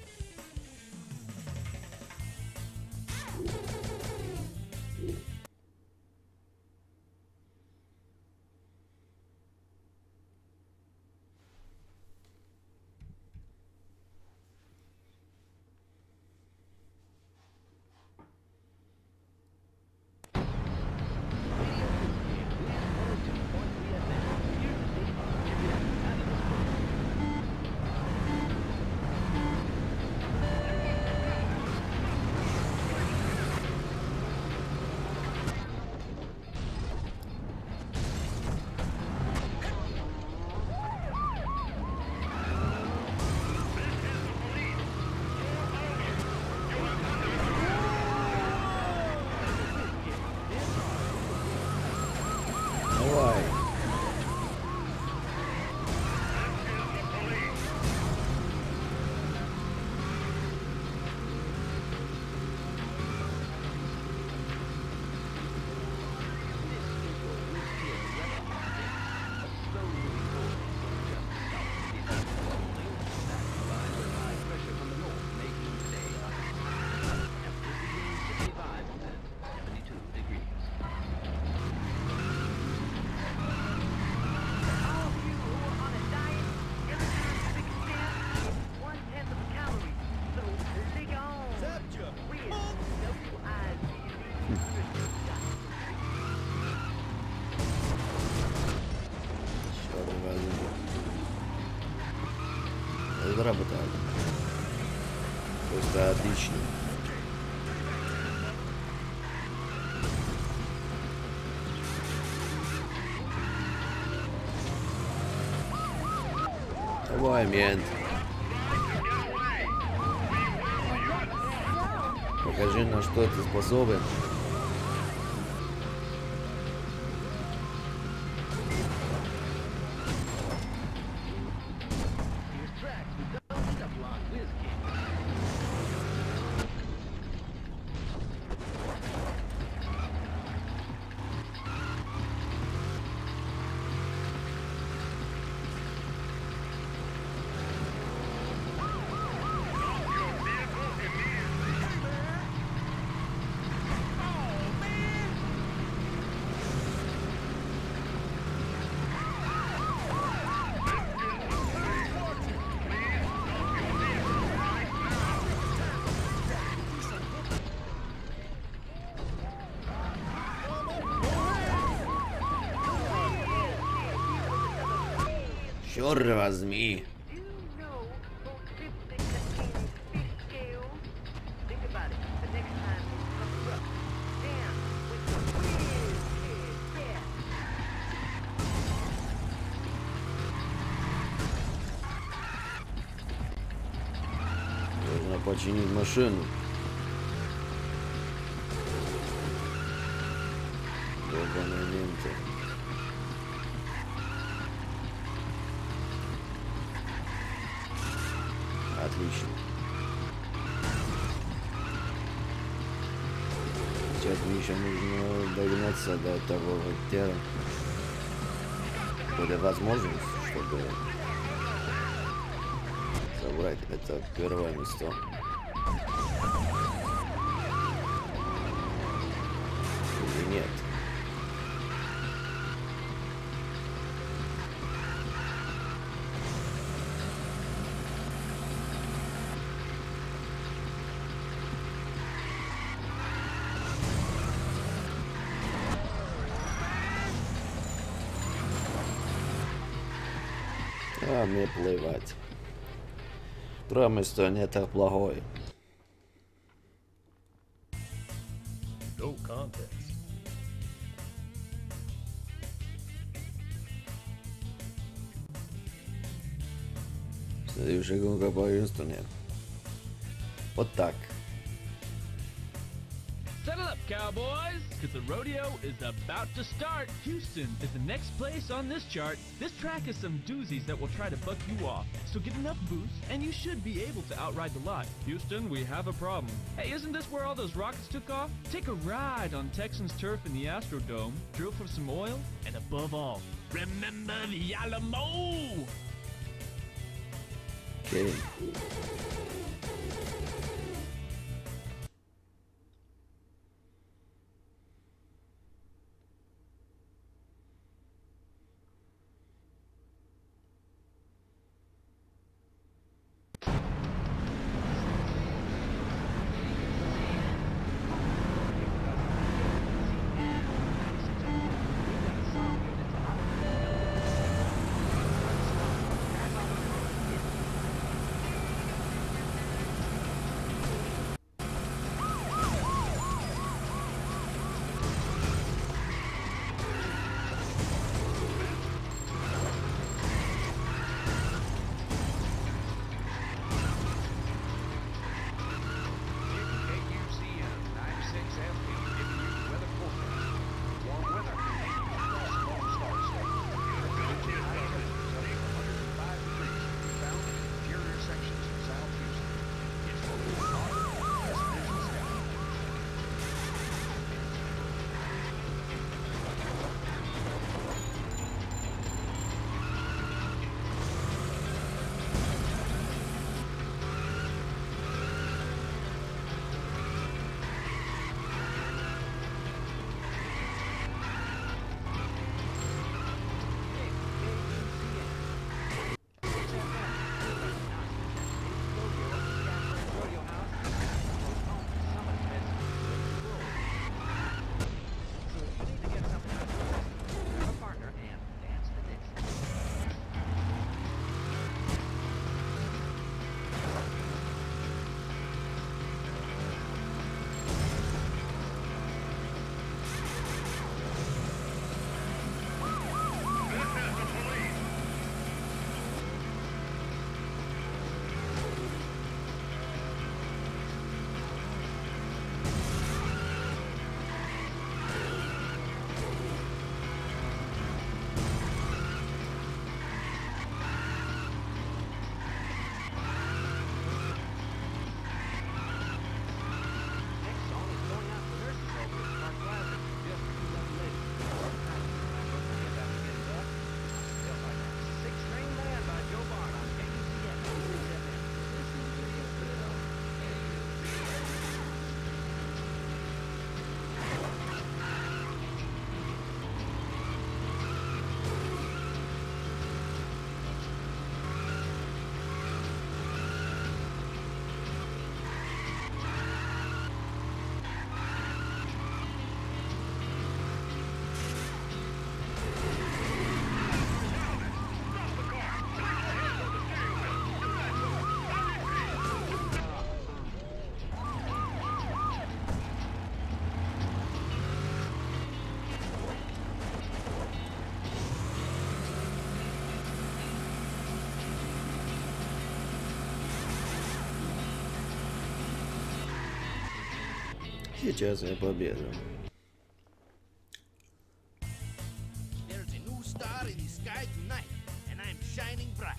Давай. Заработали. Просто отлично. Давай, мент. Покажи, на что ты способен. Черт возьми. Нужно починить машину. Долбаная лента. Отлично. Сейчас мне еще нужно догнаться до того вольтера. Будет возможность, чтобы забрать это первое место. Или нет? А мне плевать. Второе место не так плохое. No contest. Следующая гонка по Хьюстоне. Вот так. Settle up, cowboys, because the rodeo is about to start. Houston is the next place on this chart. This track has some doozies that will try to buck you off. So get enough boost, and you should be able to outride the lot. Houston, we have a problem. Hey, isn't this where all those rockets took off? Take a ride on Texans turf in the Astrodome, drill for some oil, and above all, remember the Alamo! Okay. Сейчас я победу. There's a new star in the sky tonight, and I'm shining bright.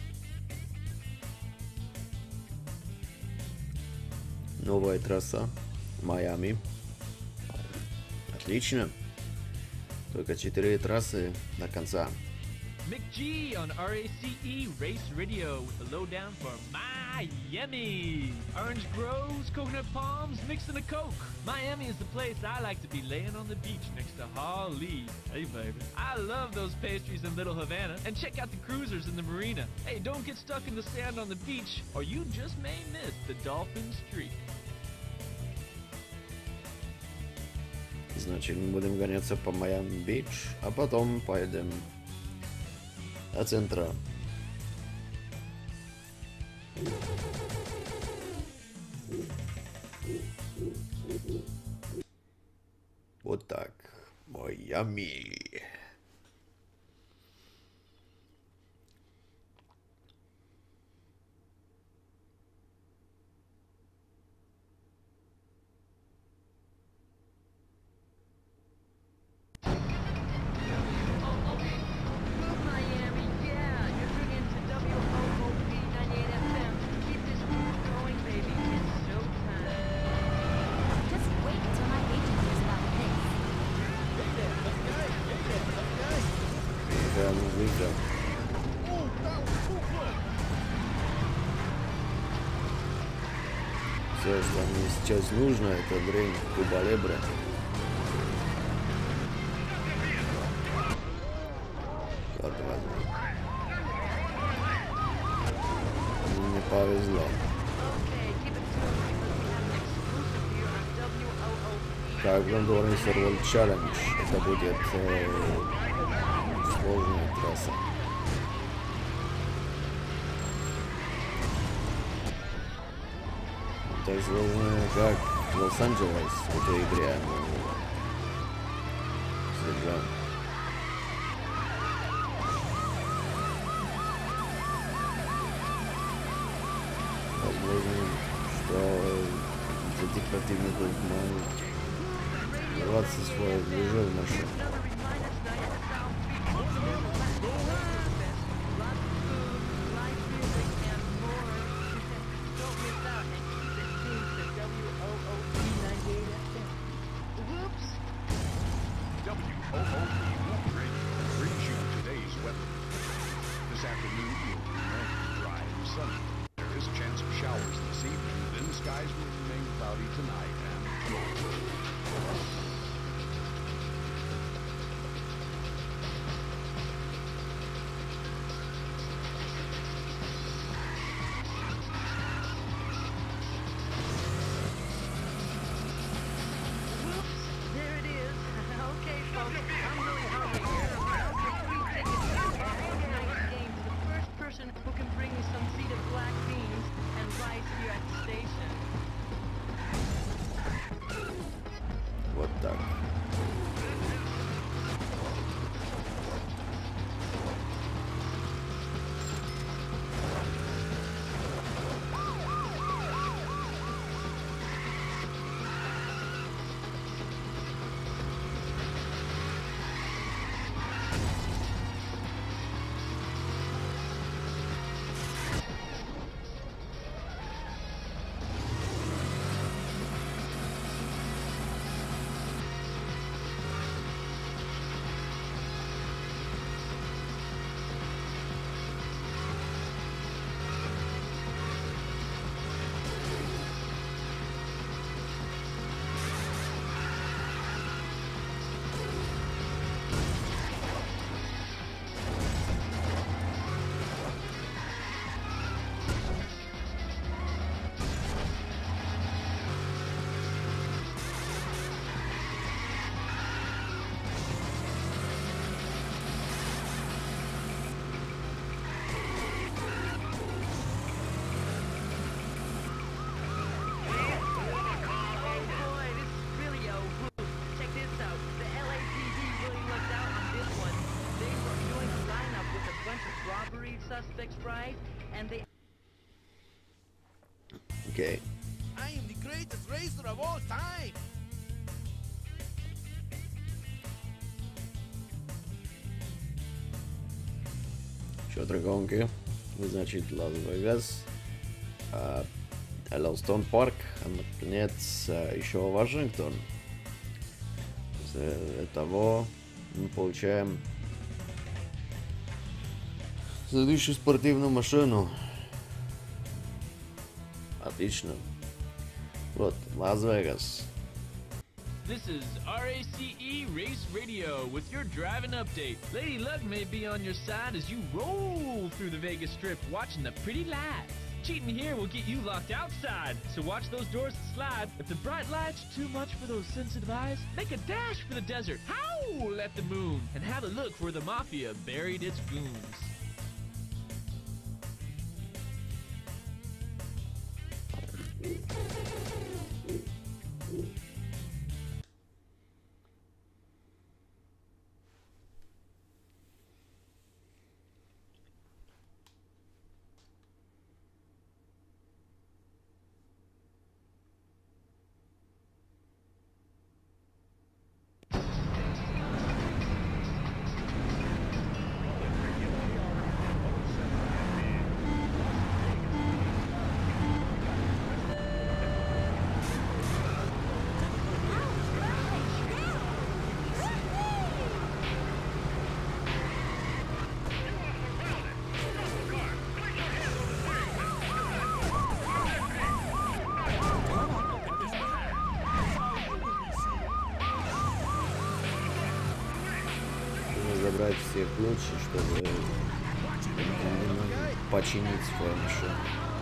Новая трасса. Майами. Отлично. Только 4 трассы до конца. Mick G on RACE Race Radio with the lowdown for Miami. Orange groves, coconut palms, mixing a Coke. Miami is the place I like to be laying on the beach next to Holly. Hey, baby. I love those pastries in Little Havana. And check out the cruisers in the marina. Hey, don't get stuck in the sand on the beach, or you just may miss the dolphin streak. Значит, мы будем гоняться по Майами-Бич, а потом поедем до центра. Вот так. Майами. Miami, yeah, you're bringing to WOOP 98 FM. Keep this groove going, baby. It's showtime. Just wait until my agent hears about this. Выиграл, выиграл. Все, что мне сейчас нужно, это время Куба Лебре. Черт возьми. Мне повезло. Okay, keep it tuned because we have an exclusive here on WOOP. Как London Racer World Challenge. Это будет сложная трасса. Так сложная, как Лос-Анджелес в этой игре. Сержант. Возможно, что из этих противников могут рваться свой движок в машину. WOOP Radio brings you today's weather. This afternoon will be rainy, dry, and sunny. There is a chance of showers this evening, then skies will remain cloudy tonight and There it is. Okay, folks, I'm really hungry here. I'll get free tickets to tonight's game to the first person who can bring me some seeded black beans and rice here at the station. Вот так. suspects, right? And they... Okay. I am the greatest racer of all time. Счет гонки. Значит, Лас-Вегас, Yellowstone Парк, а наконец еще Вашингтон. Из того мы получаем следующую спортивную машину. Отлично. Вот, Лас-Вегас. This is RACE Race Radio with your driving update. Lady Luck may be on your side as you roll through the Vegas Strip watching the pretty lights. Cheating here will get you locked outside, so watch those doors slide. If the bright light's too much for those sensitive eyes, make a dash for the desert, howl at the moon, and have a look where the mafia buried its goons. собрать все ключи, чтобы починить свою машину.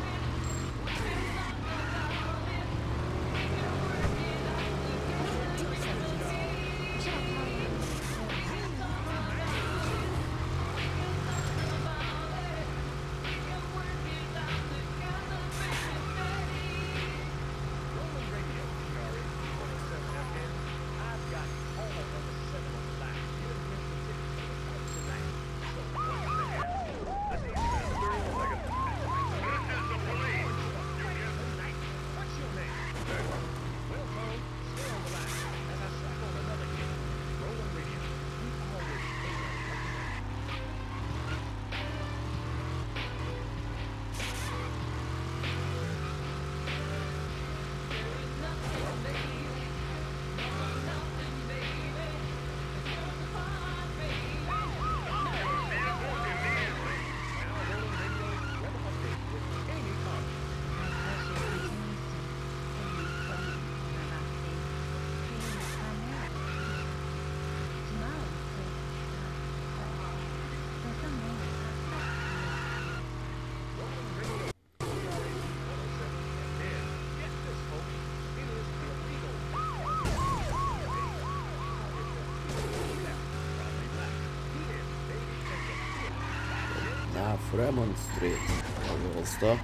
На Фремонт-стрит, пожалуйста.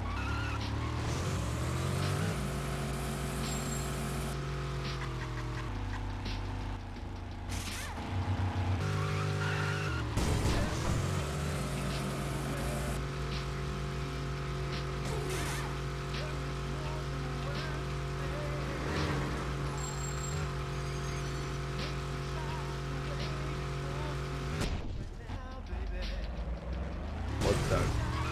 Вот так.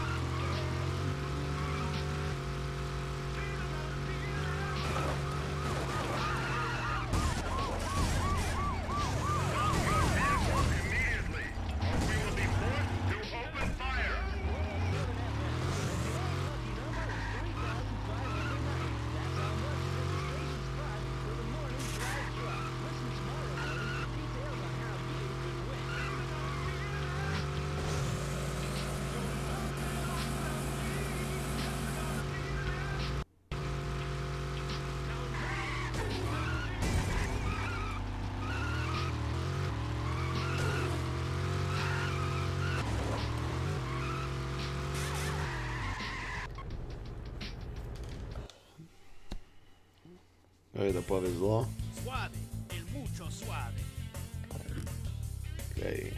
Это повезло. Suave, el mucho suave. Окей.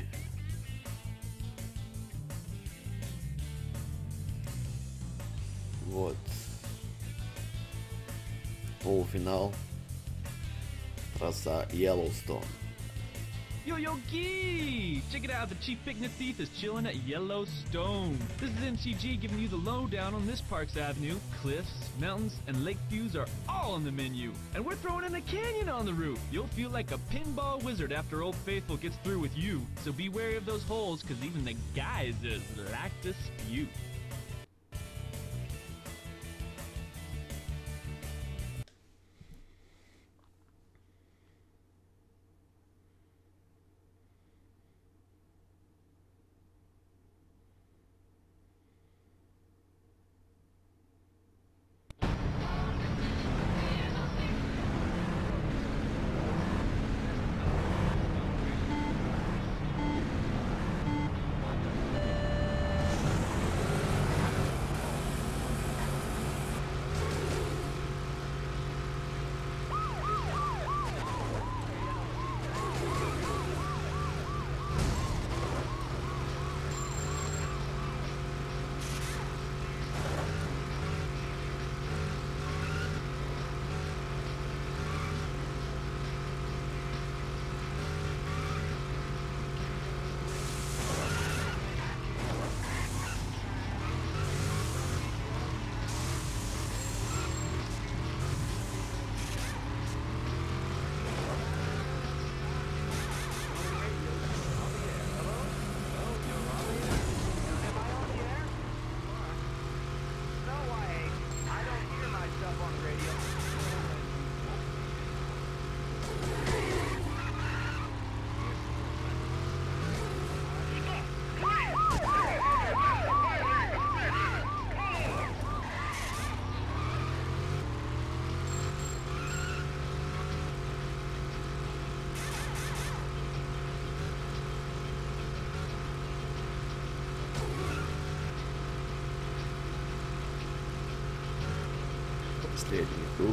Вот. Полуфинал. Трасса Йеллоустон. Yo, yo, Gee! Check it out, the Chief Picnic Thief is chilling at Yellowstone. This is MCG giving you the lowdown on this Parks Avenue. Cliffs, mountains, and lake views are all on the menu. And we're throwing in a canyon on the roof. You'll feel like a pinball wizard after Old Faithful gets through with you. So be wary of those holes, because even the geysers like to spew. Последний круг.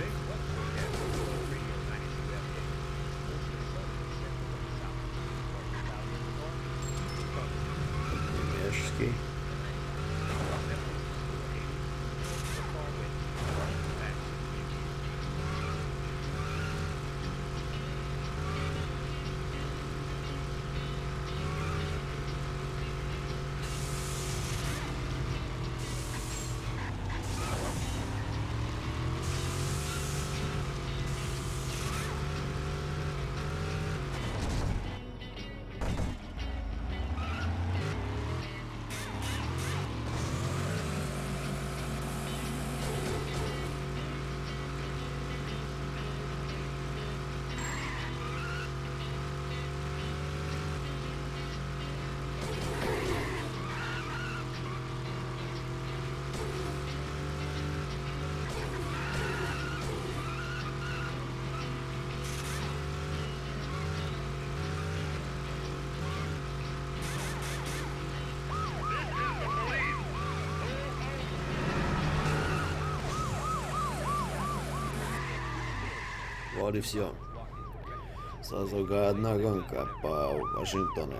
Поднимешки. Вот и все. Сразу одна гонка по Вашингтону.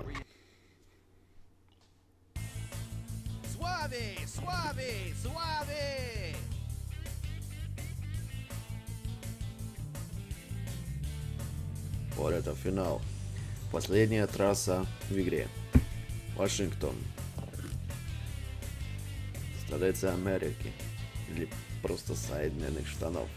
Suave, suave, suave. Вот это финал. Последняя трасса в игре. Вашингтон. Столица Америки. Или просто Соединенных Штатов.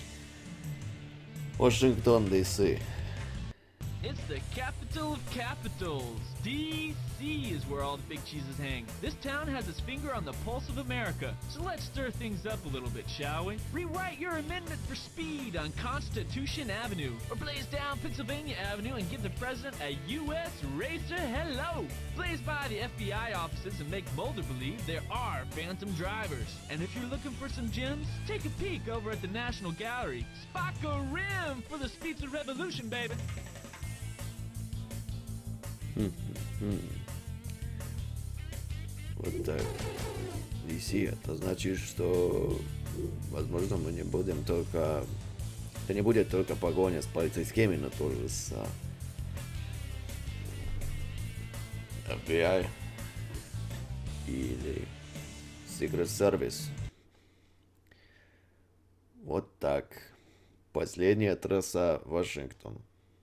Washington, D.C. It's the capital of capitals. D.C. is where all the big cheeses hang. This town has its finger on the pulse of America. So let's stir things up a little bit, shall we? Rewrite your amendment for speed on Constitution Avenue. Or blaze down Pennsylvania Avenue and give the president a U.S. racer hello. Blaze by the FBI offices and make Mulder believe there are phantom drivers. And if you're looking for some gems, take a peek over at the National Gallery. Spot a rim for the speeds of revolution, baby. Вот так. DC, это значит, что возможно мы не будем только... Это не будет только погоня с полицейскими, но тоже с FBI или Secret Service. Вот так. Последняя трасса Вашингтон.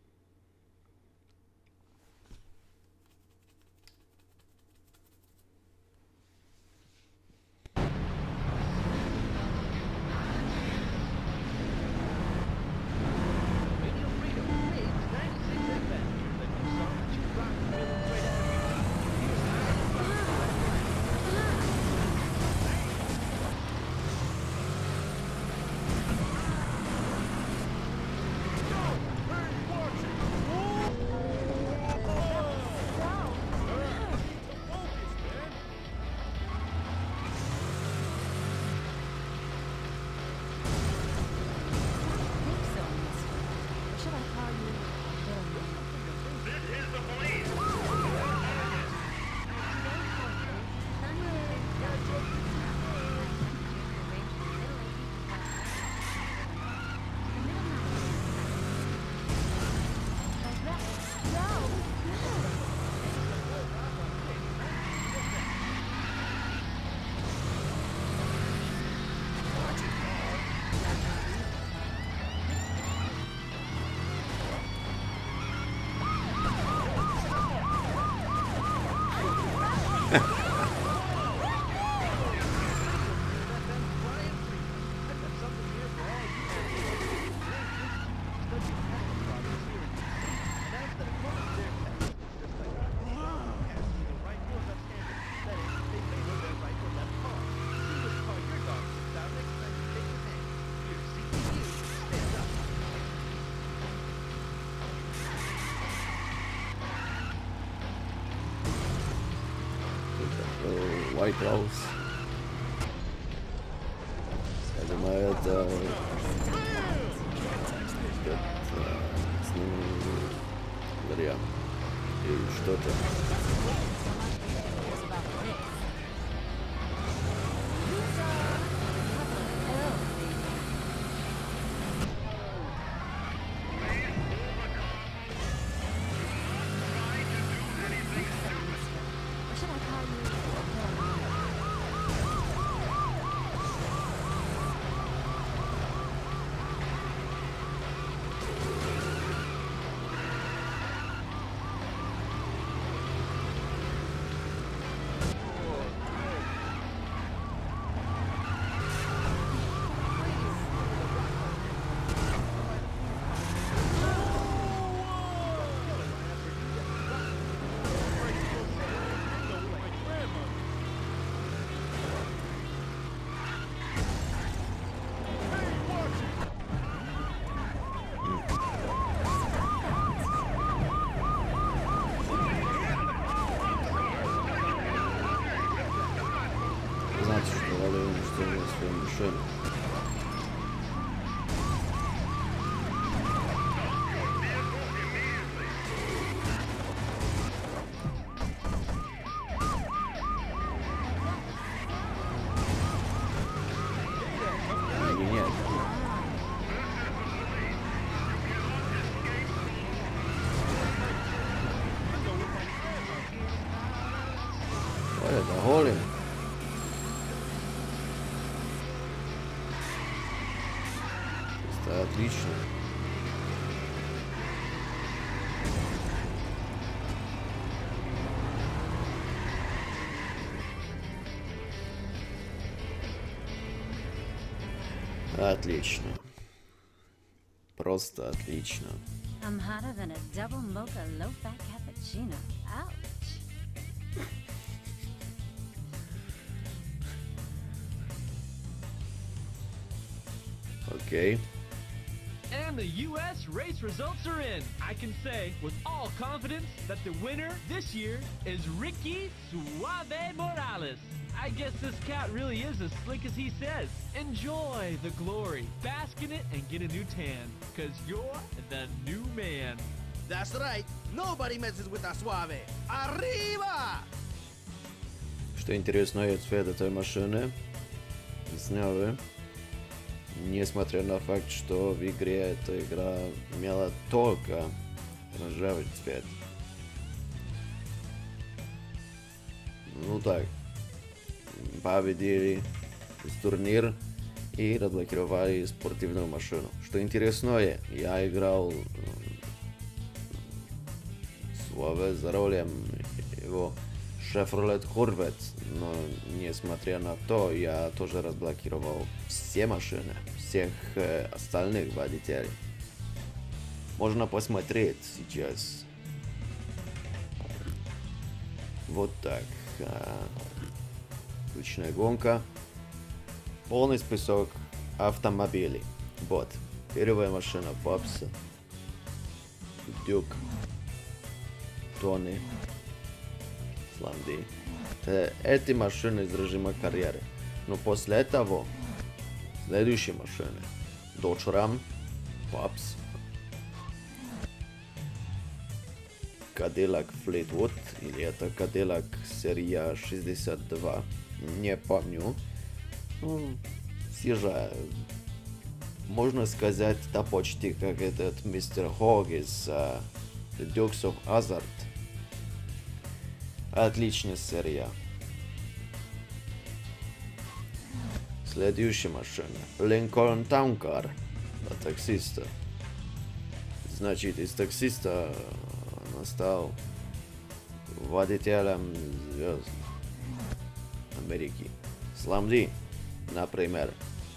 White House. Я думаю, это вариант или что-то. что надо уничтожить свою машину. Или нет? Вот это голем. Это отлично. Отлично. Просто отлично. I'm hotter than a double mocha low-fat cappuccino. Ouch. Окей. And the U.S. race results are in. I can say with all confidence that the winner this year is Ricky Suave Morales. I guess this cat really is as slick as he says. Enjoy the glory, bask in it, and get a new tan. Cause you're the new man. That's right. Nobody messes with a Suave. Arriba! Что интересно, цвет этой машины сняли, несмотря на факт, что в игре эта игра имела только ржавый цвет. Ну так, победили турнир и разблокировали спортивную машину. Что интересное, я играл за ролем его Chevrolet Corvette, но несмотря на то, я тоже разблокировал все машины, всех остальных водителей. Можно посмотреть сейчас. Вот так. Обычная гонка. Полный список автомобилей. Вот. Первая машина Бобса. Дюк. Тони. Сланди. Эти машины из режима карьеры. Но после этого следующие машины. Dodge Ram. Bobs. Cadillac Fleetwood. Или это Cadillac серия 62. Не помню. Ну, съезжаю. Можно сказать, это почти как этот мистер Хог из The Dukes of Hazzard. Отличная серия. Следующая машина. Lincoln Town Car. Для таксиста. Значит, из таксиста он стал водителем звезд Америки. Сламди, например.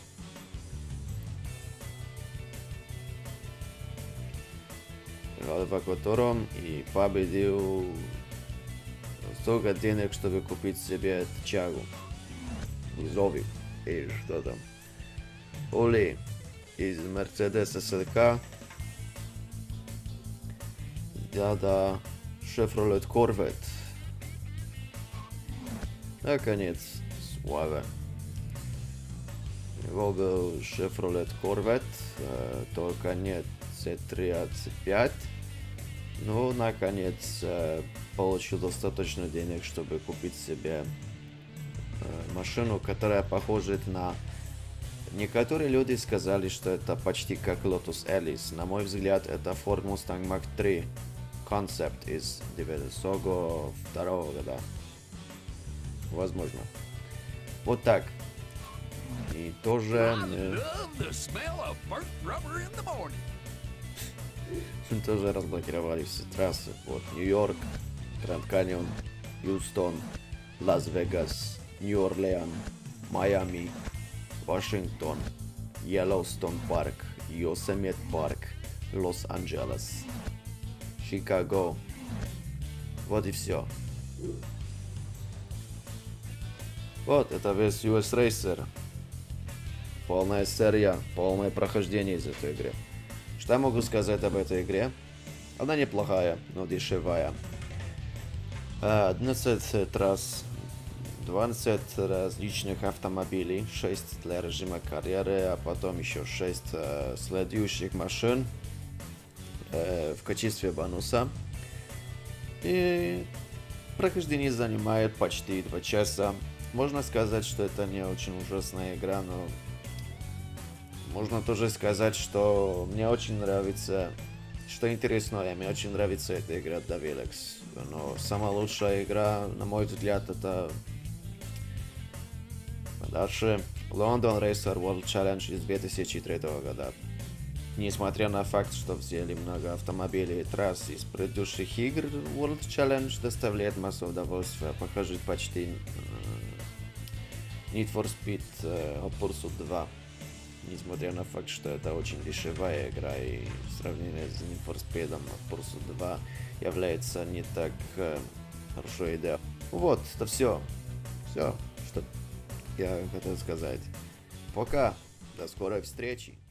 В котором и победил столько денег, чтобы купить себе тачагу. Грузовик и что там. Оли из Mercedes SLK. Дяда Chevrolet Corvette. Наконец, Suave. Его был Chevrolet Corvette, только нет C35. Ну, наконец, получил достаточно денег, чтобы купить себе машину, которая похожа на... Некоторые люди сказали, что это почти как Lotus Elise. На мой взгляд, это Ford Mustang Mach-3 Concept из 1992 года. Возможно. Вот так. И тоже... тоже разблокировали все трассы. Вот Нью-Йорк, Гранд Каньон, Хьюстон, Лас-Вегас, Нью-Орлеан, Майами, Вашингтон, Йеллоустон парк, Йосемит парк, Лос-Анджелес, Чикаго. Вот и все. Вот, это весь US Racer. Полная серия, полное прохождение из этой игры. Что я могу сказать об этой игре? Она неплохая, но дешевая. 11 трасс, 20 различных автомобилей, 6 для режима карьеры, а потом еще 6 следующих машин в качестве бонуса. И прохождение занимает почти 2 часа. Можно сказать, что это не очень ужасная игра, но можно тоже сказать, что мне очень нравится, что интересно, мне очень нравится эта игра Davilex. Но самая лучшая игра, на мой взгляд, это дальше London Racer World Challenge из 2003 года. Несмотря на факт, что взяли много автомобилей и трасс из предыдущих игр, World Challenge доставляет массу удовольствия. Покажет почти Need for Speed Hot Pursuit 2. Несмотря на факт, что это очень дешевая игра, и в сравнении с Need for Speed Hot Pursuit 2 является не так хорошей идеей. Вот, это все. Все, что я хотел сказать. Пока, до скорой встречи.